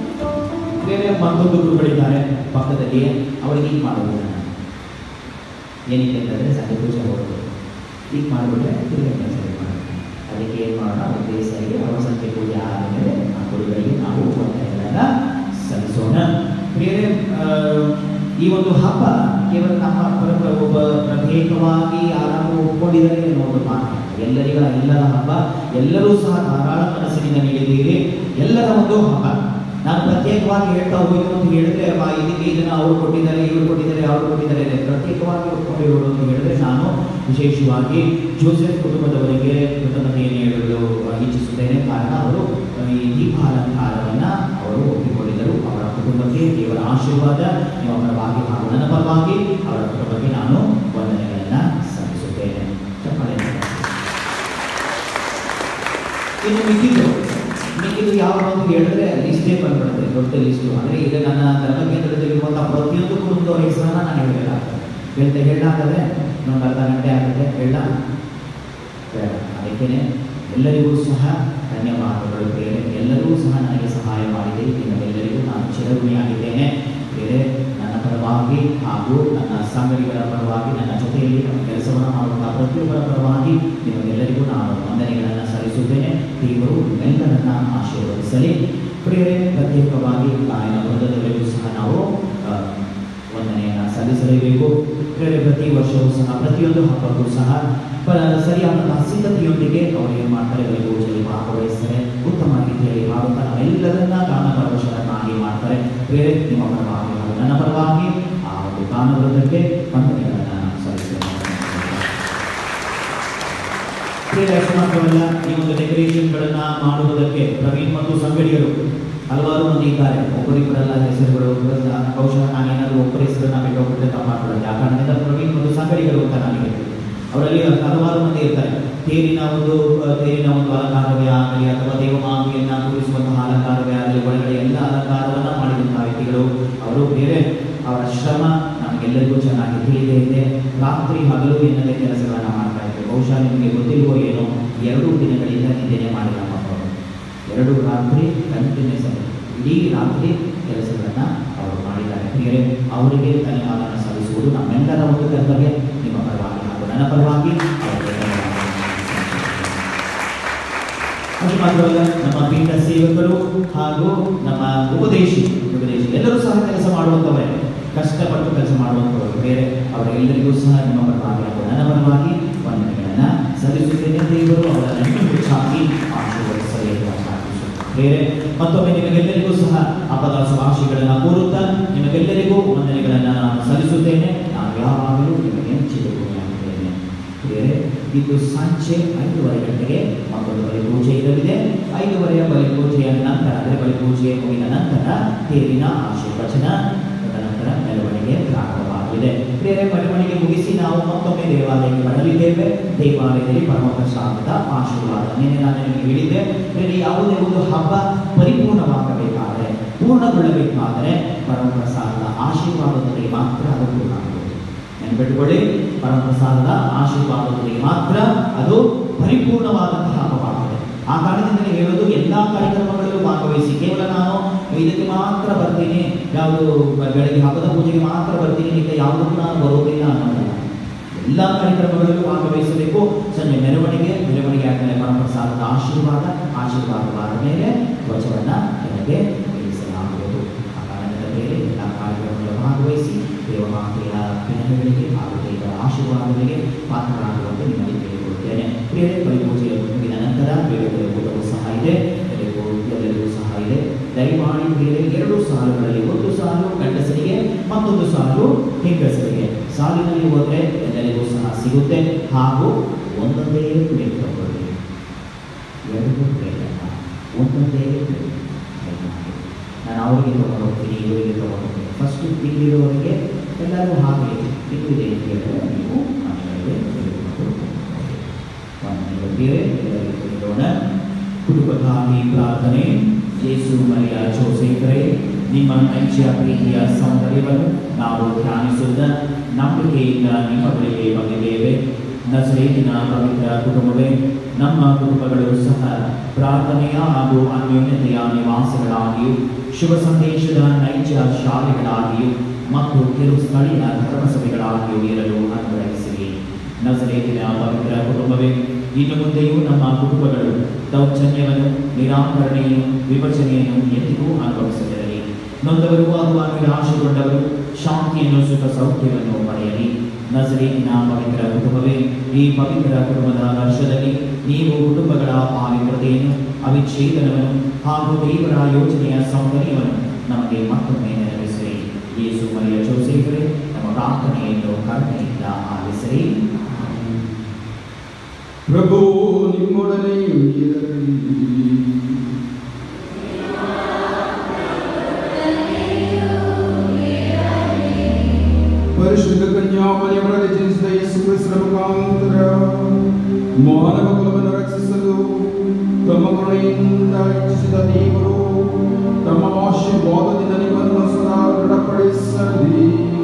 ಮತ್ತೊಂದು ಗುರುಗಳಿದ್ದಾರೆ ಪಕ್ಕದಲ್ಲಿ, ಅವರಿಗೆ ಏನು ಮಾಡೋದು, ಏನಕ್ಕೆ ಅಂತಂದರೆ ಸಂಜೆ ಪೂಜೆ ಹೋಗೋದು ಈಗ ಮಾಡಿಬಿಟ್ರೆ ತಿರುಗಿ ಕೆಲಸ ಮಾಡ್ತೀವಿ. ಅದಕ್ಕೆ ಏನು ಮಾಡೋಣ, ಒಂದೇ ಸರಿ ಅವರ ಸಂಜೆ ಪೂಜೆ ಆದಮೇಲೆ ಆ ಗುರುಗಳಿಗೆ ನಾವು ವಂದನೆಗಳನ್ನು ಸಲ್ಲಿಸೋಣ. ಬೇರೆ ಈ ಒಂದು ಹಬ್ಬ ಕೇವಲ ನಮ್ಮ ಒಬ್ಬ ಪ್ರತ್ಯೇಕವಾಗಿ ಯಾರಾದರೂ ಒಪ್ಕೊಂಡಿದ್ದಾರೆ ಅನ್ನೋ ಒಂದು ಮಾತು. ಎಲ್ಲರ ಹಬ್ಬ, ಎಲ್ಲರೂ ಸಹ ಧಾರಾಳ ಮನಸ್ಸಿನಿಂದ ನೀಡಿದ್ದೀರಿ. ಎಲ್ಲರ ಒಂದು ಹಬ್ಬ. ನಾನು ಪ್ರತ್ಯೇಕವಾಗಿ ಹೇಳ್ತಾ ಹೋಯ್ತು ಅಂತ ಹೇಳಿದ್ರೆ ಇದಕ್ಕೆ ಇದನ್ನು ಅವರು ಕೊಟ್ಟಿದ್ದಾರೆ, ಇವರು ಕೊಟ್ಟಿದ್ದಾರೆ, ಅವರು ಕೊಟ್ಟಿದ್ದಾರೆ, ಪ್ರತ್ಯೇಕವಾಗಿ ಒಪ್ಕೊಂಡಿರೋರು ಅಂತ ಹೇಳಿದ್ರೆ ನಾನು ವಿಶೇಷವಾಗಿ ಜೋಸೆಫ್ ಕುಟುಂಬದವರಿಗೆ ಕೃತಜ್ಞತೆಯನ್ನು ಹೇಳಲು ಇಚ್ಛಿಸುತ್ತೇನೆ. ಕಾರಣ ಅವರು ಈ ದೀಪಾಲಂಕಾರವನ್ನು ಅವರು ಒಪ್ಪಿಕೊಂಡಿದ್ದರು. ಅವರ ಕುಟುಂಬಕ್ಕೆ ದೇವರ ಆಶೀರ್ವಾದ ನಿಮ್ಮ ಪರವಾಗಿ ಹಾಗೂ ನನ್ನ ಪರವಾಗಿ ಅವರ ಕುಟುಂಬಕ್ಕೆ ನಾನು ವಂದನೆಗಳನ್ನು ಸಲ್ಲಿಸುತ್ತೇನೆ. ಇನ್ನು ಮಿಕ್ಕಿದ್ದು ಯಾವ ಅಂತ ಹೇಳಿದ್ರೆ ಲಿಸ್ಟೇ ಬಂದ್ಬಿಡುತ್ತೆ, ದೊಡ್ಡ ಲಿಸ್ಟು. ಅಂದರೆ ಈಗ ನನ್ನ ಧರ್ಮಕೇಂದ್ರದಲ್ಲಿರುವಂಥ ಪ್ರತಿಯೊಂದು ಕುಟುಂಬದವರ ಹೆಸರನ್ನು ನಾನು ಹೇಳಲಾಗ್ತದೆ. ಇನ್ನೊಂದು ಅರ್ಧ ಗಂಟೆ ಆಗುತ್ತೆ ಹೇಳ. ಅದಕ್ಕೇ ಎಲ್ಲರಿಗೂ ಸಹ ಧನ್ಯವಾದಗಳು. ಬೇರೆ ಎಲ್ಲರೂ ಸಹ ನನಗೆ ಸಹಾಯ ಮಾಡಿದ್ದೀರಿ. ನಿಮಗೆಲ್ಲರಿಗೂ ನಾನು ಚಿರಋಣಿಯಾಗಿದ್ದೇನೆ. ಬೇರೆ ನನ್ನ ಪರವಾಗಿ ಹಾಗೂ ನನ್ನ ಸಂಗಡಿಗರ ಪರವಾಗಿ, ನನ್ನ ಜೊತೆಯಲ್ಲಿ ಕೆಲಸವನ್ನು ಮಾಡುವಂಥ ಪ್ರತಿಯೊಬ್ಬರ ಪರವಾಗಿ ನಿಮಗೆಲ್ಲರಿಗೂ ನಾನು ವಂದನೆಗಳನ್ನು ಸಲ್ಲಿಸುತ್ತೇನೆ. ದೇವರು ನಿಮ್ಮೆಲ್ಲರನ್ನ ಆಶೀರ್ವದಿಸಲಿ. ಪ್ರಿಯರೇ, ಪ್ರತ್ಯೇಕವಾಗಿ ಗಾಯನ ವೃಂದದವರೆಗೂ ಸಹ ನಾವು ವಂದನೆಯನ್ನು ಸಲ್ಲಿಸಲೇಬೇಕು. ಪ್ರಿಯರೇ, ಪ್ರತಿ ವರ್ಷವೂ ಸಹ ಪ್ರತಿಯೊಂದು ಹಬ್ಬಕ್ಕೂ ಸಹ ಸರಿಯಾದಂತಹ ಸಿದ್ಧತೆಯೊಂದಿಗೆ ಅವರು ಏನು ಮಾಡ್ತಾರೆ, ಪೂಜೆಯಲ್ಲಿ ಭಾಗವಹಿಸ್ತಾರೆ. ಉತ್ತಮ ರೀತಿಯಲ್ಲಿ ಮಾಡುತ್ತಾ ನಾವೆಲ್ಲರನ್ನ ಗಾನ ಪರವಶರನ್ನಾಗಿ ಮಾಡ್ತಾರೆ. ಬೇರೆ ನಿಮ್ಮ ಪರವಾಗಿ ಹಾಗೂ ನನ್ನ ಪರವಾಗಿ ಆ ಒಂದು ಗಾನ ವೃಂದಕ್ಕೆ ವಂದನೆಗಳನ್ನು ಸಲ್ಲಿಸುತ್ತೇನೆ. ಅಷ್ಟು ಮಾತ್ರವಲ್ಲ, ಈ ಒಂದು ಡೆಕೋರೇಷನ್ಗಳನ್ನು ಮಾಡುವುದಕ್ಕೆ ಪ್ರವೀಣ್ ಮತ್ತು ಸಂಗಡಿಗರು ಹಲವಾರು ಮಂದಿ ಇದ್ದಾರೆ. ಒಬ್ಬರಿಬ್ಬರಲ್ಲ ಹೆಸರುಗಳು. ಬಹುಶಃ ನಾನೇನಾದರೂ ಒಬ್ಬರ ಹೆಸರನ್ನ ಬಿಟ್ಟೋಗ್ಬಿಟ್ಟೆ ತಪ್ಪಾಗ್ಬಿಡುತ್ತೆ. ಆ ಕಾರಣದಿಂದ ಪ್ರವೀಣ್ ಮತ್ತು ಸಂಗಡಿಗರು ಅಂತ ನನಗೆ ಅವರಲ್ಲಿ ಹಲವಾರು ಮಂದಿ ಇರ್ತಾರೆ. ತೇರಿನ ಒಂದು ಅಲಂಕಾರವೇ ಆಗಲಿ ಅಥವಾ ದೇವಮಾತೆಯನ್ನು ಕೂರಿಸುವಂತಹ ಅಲಂಕಾರವೇ ಆಗಲಿ, ಒಳಗಡೆ ಎಲ್ಲ ಅಲಂಕಾರವನ್ನು ಮಾಡಿದಂತಹ ವ್ಯಕ್ತಿಗಳು ಅವರು. ಬೇರೆ ಅವರ ಶ್ರಮ ನಮಗೆಲ್ಲರಿಗೂ ಚೆನ್ನಾಗಿ ತಿಳಿದೇ ಇದೆ. ರಾತ್ರಿ ಹಗಲು ಎನ್ನದೇ ಕೆಲಸಗಳನ್ನು ಮಾಡ್ತಾ ಇದ್ದಾರೆ. ಬಹುಶಃ ನಿಮಗೆ ಗೊತ್ತಿಲ್ವೋ ಏನೋ, 2 ದಿನಗಳಿಂದ ನಿದ್ದೆನೆ ಮಾಡಿಲ್ಲ ಮಕ್ಕಳು. 2 ರಾತ್ರಿ ಕಂಟಿನ್ಯೂಸ್ ಆಗಿ ಇಡೀ ರಾತ್ರಿ ಕೆಲಸಗಳನ್ನು ಅವರು ಮಾಡಿದ್ದಾರೆ. ಪ್ರಿಯರೇ, ಅವರಿಗೆ ಧನ್ಯವಾದ ಸಲ್ಲಿಸುವುದು ನಮ್ಮೆಲ್ಲರ ಒಂದು ಕರ್ತವ್ಯ. ನಿಮ್ಮ ಪರವಾಗಿ ಹಾಗೂ ನನ್ನ ಪರವಾಗಿ ಅಷ್ಟು ಮಾತ್ರವಲ್ಲ, ನಮ್ಮ ಪೀಠ ಸೇವಕರು ಹಾಗೂ ನಮ್ಮ ಉಪದೇಶಿ ಎಲ್ಲರೂ ಸಹ ಕೆಲಸ ಮಾಡುವಂಥವರೇ, ಕಷ್ಟಪಟ್ಟು ಕೆಲಸ ಮಾಡುವಂಥವರು. ಬೇರೆ ಅವರೆಲ್ಲರಿಗೂ ಸಹ ನಿಮ್ಮ ಪರವಾಗಿ ಹಾಗೂ ನನ್ನ ಪರವಾಗಿ ವಂದನೆಗಳನ್ನು ಸಲ್ಲಿಸುತ್ತೇನೆ. ದೇವರು ಅವರನ್ನು ಹೆಚ್ಚಾಗಿ ಆಶೀರ್ವದಿಸಲಿ ಅಂತ ಪ್ರಾರ್ಥಿಸುತ್ತೇನೆ. ಬೇರೆ ಮತ್ತೊಮ್ಮೆ ನಿಮಗೆಲ್ಲರಿಗೂ ಸಹ ಹಬ್ಬದ ಶುಭಾಶಯಗಳನ್ನು ಕೋರುತ್ತಾ ನಿಮಗೆಲ್ಲರಿಗೂ ವಂದನೆಗಳನ್ನು ನಾನು ಸಲ್ಲಿಸುತ್ತೇನೆ. ನಾನು ಯಾವಾಗಲೂ ನಿಮಗೆ ಚಿರಋಣಿಯಾಗಿದ್ದೇನೆ. ಬೇರೆ ಇಂದು ಸಂಜೆ 5:30 ಗಂಟೆಗೆ ಮತ್ತೊಂದು ಬಲಿಪೂಜೆ ಇರಲಿದೆ. 5:30 ಬಲಿಪೂಜೆಯ ನಂತರ, ಅಂದರೆ ಬಲಿಪೂಜೆ ಮುಗಿದ ನಂತರ ತೇರಿನ ಆಶೀರ್ವಚನ, ತದನಂತರ ಮೆರವಣಿಗೆ ಪ್ರಾರಂಭವಾಗಲಿದೆ. ಬೇರೆ ಮೆರವಣಿಗೆ ಮುಗಿಸಿ ನಾವು ಮತ್ತೊಮ್ಮೆ ದೇವಾಲಯಕ್ಕೆ ಬರಲಿದ್ದೇವೆ. ದೇವಾಲಯದಲ್ಲಿ ಪರಮಪ್ರಸಾದದ ಆಶೀರ್ವಾದ. ನಿನ್ನೆ ನಾನು ನಿಮಗೆ ಹೇಳಿದ್ದೆ, ಬೇರೆ ಯಾವುದೇ ಒಂದು ಹಬ್ಬ ಪರಿಪೂರ್ಣವಾಗಬೇಕಾದರೆ, ಪೂರ್ಣಗೊಳ್ಳಬೇಕಾದರೆ ಪರಮಪ್ರಸಾದದ ಆಶೀರ್ವಾದದೊಂದಿಗೆ ಮಾತ್ರ ಅದು ಪೂರ್ಣ ಆಗುವುದು. ನೆನಪಿಟ್ಟುಕೊಳ್ಳಿ, ಪರಮಪ್ರಸಾದದ ಆಶೀರ್ವಾದದೊಂದಿಗೆ ಮಾತ್ರ ಅದು ಪರಿಪೂರ್ಣವಾದಂತಹ ಹಬ್ಬವಾಗಿದೆ. ಆ ಕಾರಣದಿಂದಲೇ ಹೇಳೋದು, ಎಲ್ಲ ಕಾರ್ಯಕ್ರಮಗಳಲ್ಲೂ ಭಾಗವಹಿಸಿ. ಕೇವಲ ನಾನು ಇದಕ್ಕೆ ಮಾತ್ರ ಬರ್ತೀನಿ, ಯಾವುದು ಬೆಳಗ್ಗೆ ಹಬ್ಬದ ಪೂಜೆಗೆ ಮಾತ್ರ ಬರ್ತೀನಿ, ಈಗ ಯಾವುದಕ್ಕೂ ನಾನು ಬರೋದಿಲ್ಲ ಅನ್ನೋದಲ್ಲ. ಎಲ್ಲ ಕಾರ್ಯಕ್ರಮಗಳಲ್ಲೂ ಭಾಗವಹಿಸಬೇಕು. ಸಂಜೆ ಮೆರವಣಿಗೆ ಆದಮೇಲೆ ಪರಮಪ್ರಸಾದದ ಆಶೀರ್ವಾದವಾದ ಮೇಲೆ ಧ್ವಜವನ್ನು ಕೆಳಗೆ ಇಳಿಸಲಾಗುವುದು. ಆ ಕಾರಣದ ಮೇಲೆ ಎಲ್ಲ ಕಾರ್ಯಕ್ರಮಗಳು ಭಾಗವಹಿಸಿ ದೇವಮಾತೆಯ ವಿನಯಗಳಿಗೆ ಹಾಗೂ ದೇವರ ಆಶೀರ್ವಾದಗಳಿಗೆ ಪಾತ್ರರಾಗುವಂತೆ ನಿಮಗೆ ಕೇಳಿಕೊಳ್ಳುತ್ತೇನೆ. ಬೇರೆ ಬಲಿಪೂಜೆಯ ಮುಗಿದ ನಂತರ ಬೇರೆ ಊಟವೂ ಸಹ ಇದೆ, ಎಲ್ಲರಿಗೂ ಸಹ ಇದೆ. ದಯಮಾಡಿ ಬೇರೆ 2 ಸಾಲುಗಳಲ್ಲಿ, 1 ಸಾಲು ಗಂಡಸರಿಗೆ, ಮತ್ತೊಂದು ಸಾಲು ಹೆಂಗಸರಿಗೆ. ಸಾಲಿನಲ್ಲಿ ಹೋದರೆ ಎಲ್ಲರಿಗೂ ಸಹ ಸಿಗುತ್ತೆ. ಹಾಗೂ ಒಂದೊಂದೇ ಪ್ಲೇಟ್ ತಗೊಳ್ಳಿ, 2 ಪ್ಲೇಟನ್ನು ಒಂದೊಂದೇ ಪ್ಲೇಟ್. ನಾನು ಅವರಿಗೆ ತಗೊಂಡು ಹೋಗ್ತೀನಿ, ಇವರಿಗೆ ತಗೊಂಡು ಹೋಗ್ತೀನಿ. ಫಸ್ಟು ಇಲ್ಲಿರುವವರಿಗೆ ಎಲ್ಲರೂ ಹಾಗೆ ಇಲ್ಲಿದೆ ಅಂತ ಹೇಳಿದ್ರೆ ನೀವು ಮನೆಗಳಿಗೆ ಬೇರೆ ಎಲ್ಲರಿಗೂ ತಿಳಿಯೋಣ. ಕುಟುಂಬಕ್ಕಾಗಿ ಪ್ರಾರ್ಥನೆ. ಯೇಸು ಮರಿಯ ಜೋಸೇಫರೇ, ನಿಮ್ಮ ನೈಜ ಪ್ರೀತಿಯ ಸೌಂದರ್ಯವನ್ನು ನಾವು ಧ್ಯಾನಿಸುತ್ತ ನಂಬಿಕೆಯಿಂದ ನಿಮ್ಮ ಬಳಿಗೆ ಬಂದಿದ್ದೇವೆ. ನಜರೇತಿನ ಪವಿತ್ರ ಕುಟುಂಬವೇ, ನಮ್ಮ ಕುಟುಂಬಗಳು ಸಹ ಪ್ರಾರ್ಥನೆಯ ಹಾಗೂ ಅನ್ಯೋನ್ಯತೆಯ ನಿವಾಸಗಳಾಗಿಯೂ ಶುಭ ಸಂದೇಶದ ನೈಜ ಶಾಲೆಗಳಾಗಿಯೂ ಮತ್ತು ಕೆಲವು ಸ್ಥಳೀಯ ಧರ್ಮಸಭೆಗಳಾಗಿಯೂ ಇರಲು ಅನುಗ್ರಹಿಸಿರಿ. ನಜರೇತಿನ ಪವಿತ್ರ ಕುಟುಂಬವೇ, ಇನ್ನು ಮುಂದೆಯೂ ನಮ್ಮ ಕುಟುಂಬಗಳು ದೌರ್ಜನ್ಯವನ್ನು, ನಿರಾಕರಣೆಯನ್ನು, ವಿಭಜನೆಯನ್ನು ಎಂದಿಗೂ ಅನುಭವಿಸದಿರಲಿ. ನೊಂದವರು ಅಥವಾ ನಿರಾಶೆಗೊಂಡವರು ಶಾಂತಿಯನ್ನು, ಸುಖ ಸೌಖ್ಯವನ್ನು ಪಡೆಯಲಿ. ನಜರೇತಿನ ಪವಿತ್ರ ಕುಟುಂಬವೇ, ಈ ಪವಿತ್ರ ಕುಟುಂಬದ ವರ್ಷದಲ್ಲಿ ನೀವು ಕುಟುಂಬಗಳ ಪಾವಿತ್ರತೆಯನ್ನು, ಅವಿಚ್ಛೇದನವನ್ನು ಹಾಗೂ ದೇವರ ಯೋಜನೆಯ ಸೌಂದರ್ಯವನ್ನು ನಮಗೆ ಮತ್ತೊಮ್ಮೆ ನೆರವೇರಿಸಿರಿ. ಯೇಸು ಮರಿಯ ಜೋಸೇಫರೇ, ನಮ್ಮ ಪ್ರಾರ್ಥನೆಯನ್ನು ಕರುಣೆಯಿಂದ ಆಲಿಸಿರಿ. ಪ್ರಭು ನಿಮ್ಮೊಡನೆ ಇರಲಿ. ಪರಿಶುದ್ಧ ಕನ್ಯಾಮರಿಯವರಲ್ಲಿ ಜನಿಸಿದ ಯೇಸು ಕ್ರಿಸ್ತರ ಮುಖಾಂತರ ಮಾನವ ಕುಲವನ್ನು ರಕ್ಷಿಸಲು ತಮ್ಮ ಕರುಣೆಯಿಂದ ಇಚ್ಛಿಸಿದ ದೇವರು ತಮ್ಮ ಆಶೀರ್ವಾದದಿಂದ ನಿಮ್ಮನ್ನು ಸದಾ ದೃಢಪಡಿಸಲಿ.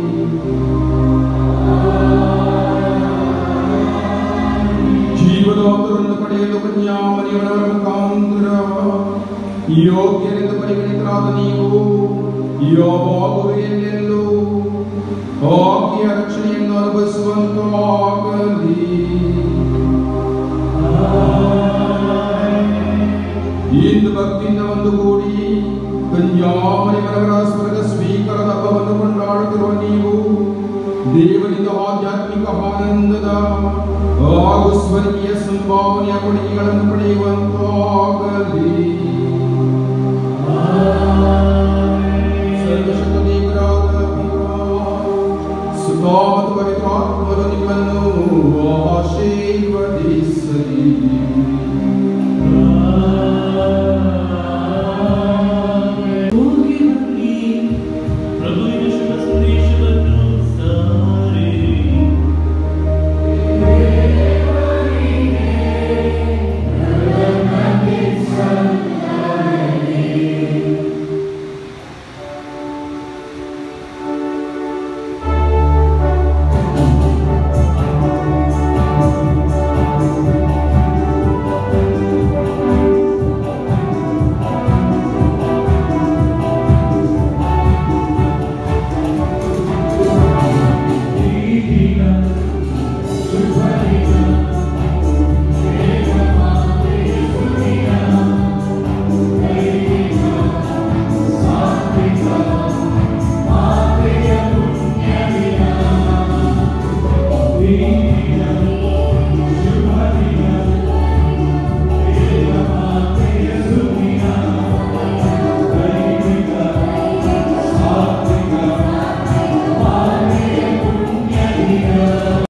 ಜೀವದಾತರನ್ನು ಪಡೆಯಲು ಕನ್ಯಾಮರಿಯವರ ಮುಖಾಂತರ ಯೋಗ್ಯರೆಂದು ಪರಿಗಣಿತರಾದ ನೀವು ಯಾವಾಗಲೂ ಎಲ್ಲೆಲ್ಲೂ ಆಕೆಯ ರಕ್ಷಣೆಯನ್ನು ಅನುಭವಿಸುವಂತಾಗಲಿ. ಇಂದು ಭಕ್ತಿಯಿಂದ ಒಂದುಗೂಡಿ ಕನ್ಯಾಮರಿಯವರ ಸ್ವರ್ಗ ಸ್ವೀಕಾರದ ಹಬ್ಬವನ್ನು ಕೊಂಡಾಡುತ್ತಿರುವ ನೀವು ದೇವರಿಂದ ಆಧ್ಯಾತ್ಮಿಕ ಆನಂದದ ಹಾಗೂ ಸ್ವರ್ಗೀಯ ಸಂಭಾವನೆಯ ಕೊಡುಗೆಗಳನ್ನು ಪಡೆಯುವಂತಾಗಲಿ. ಸರ್ವಶಕ್ತ ದೇವರಾದ ಸುಖ ಮತ್ತು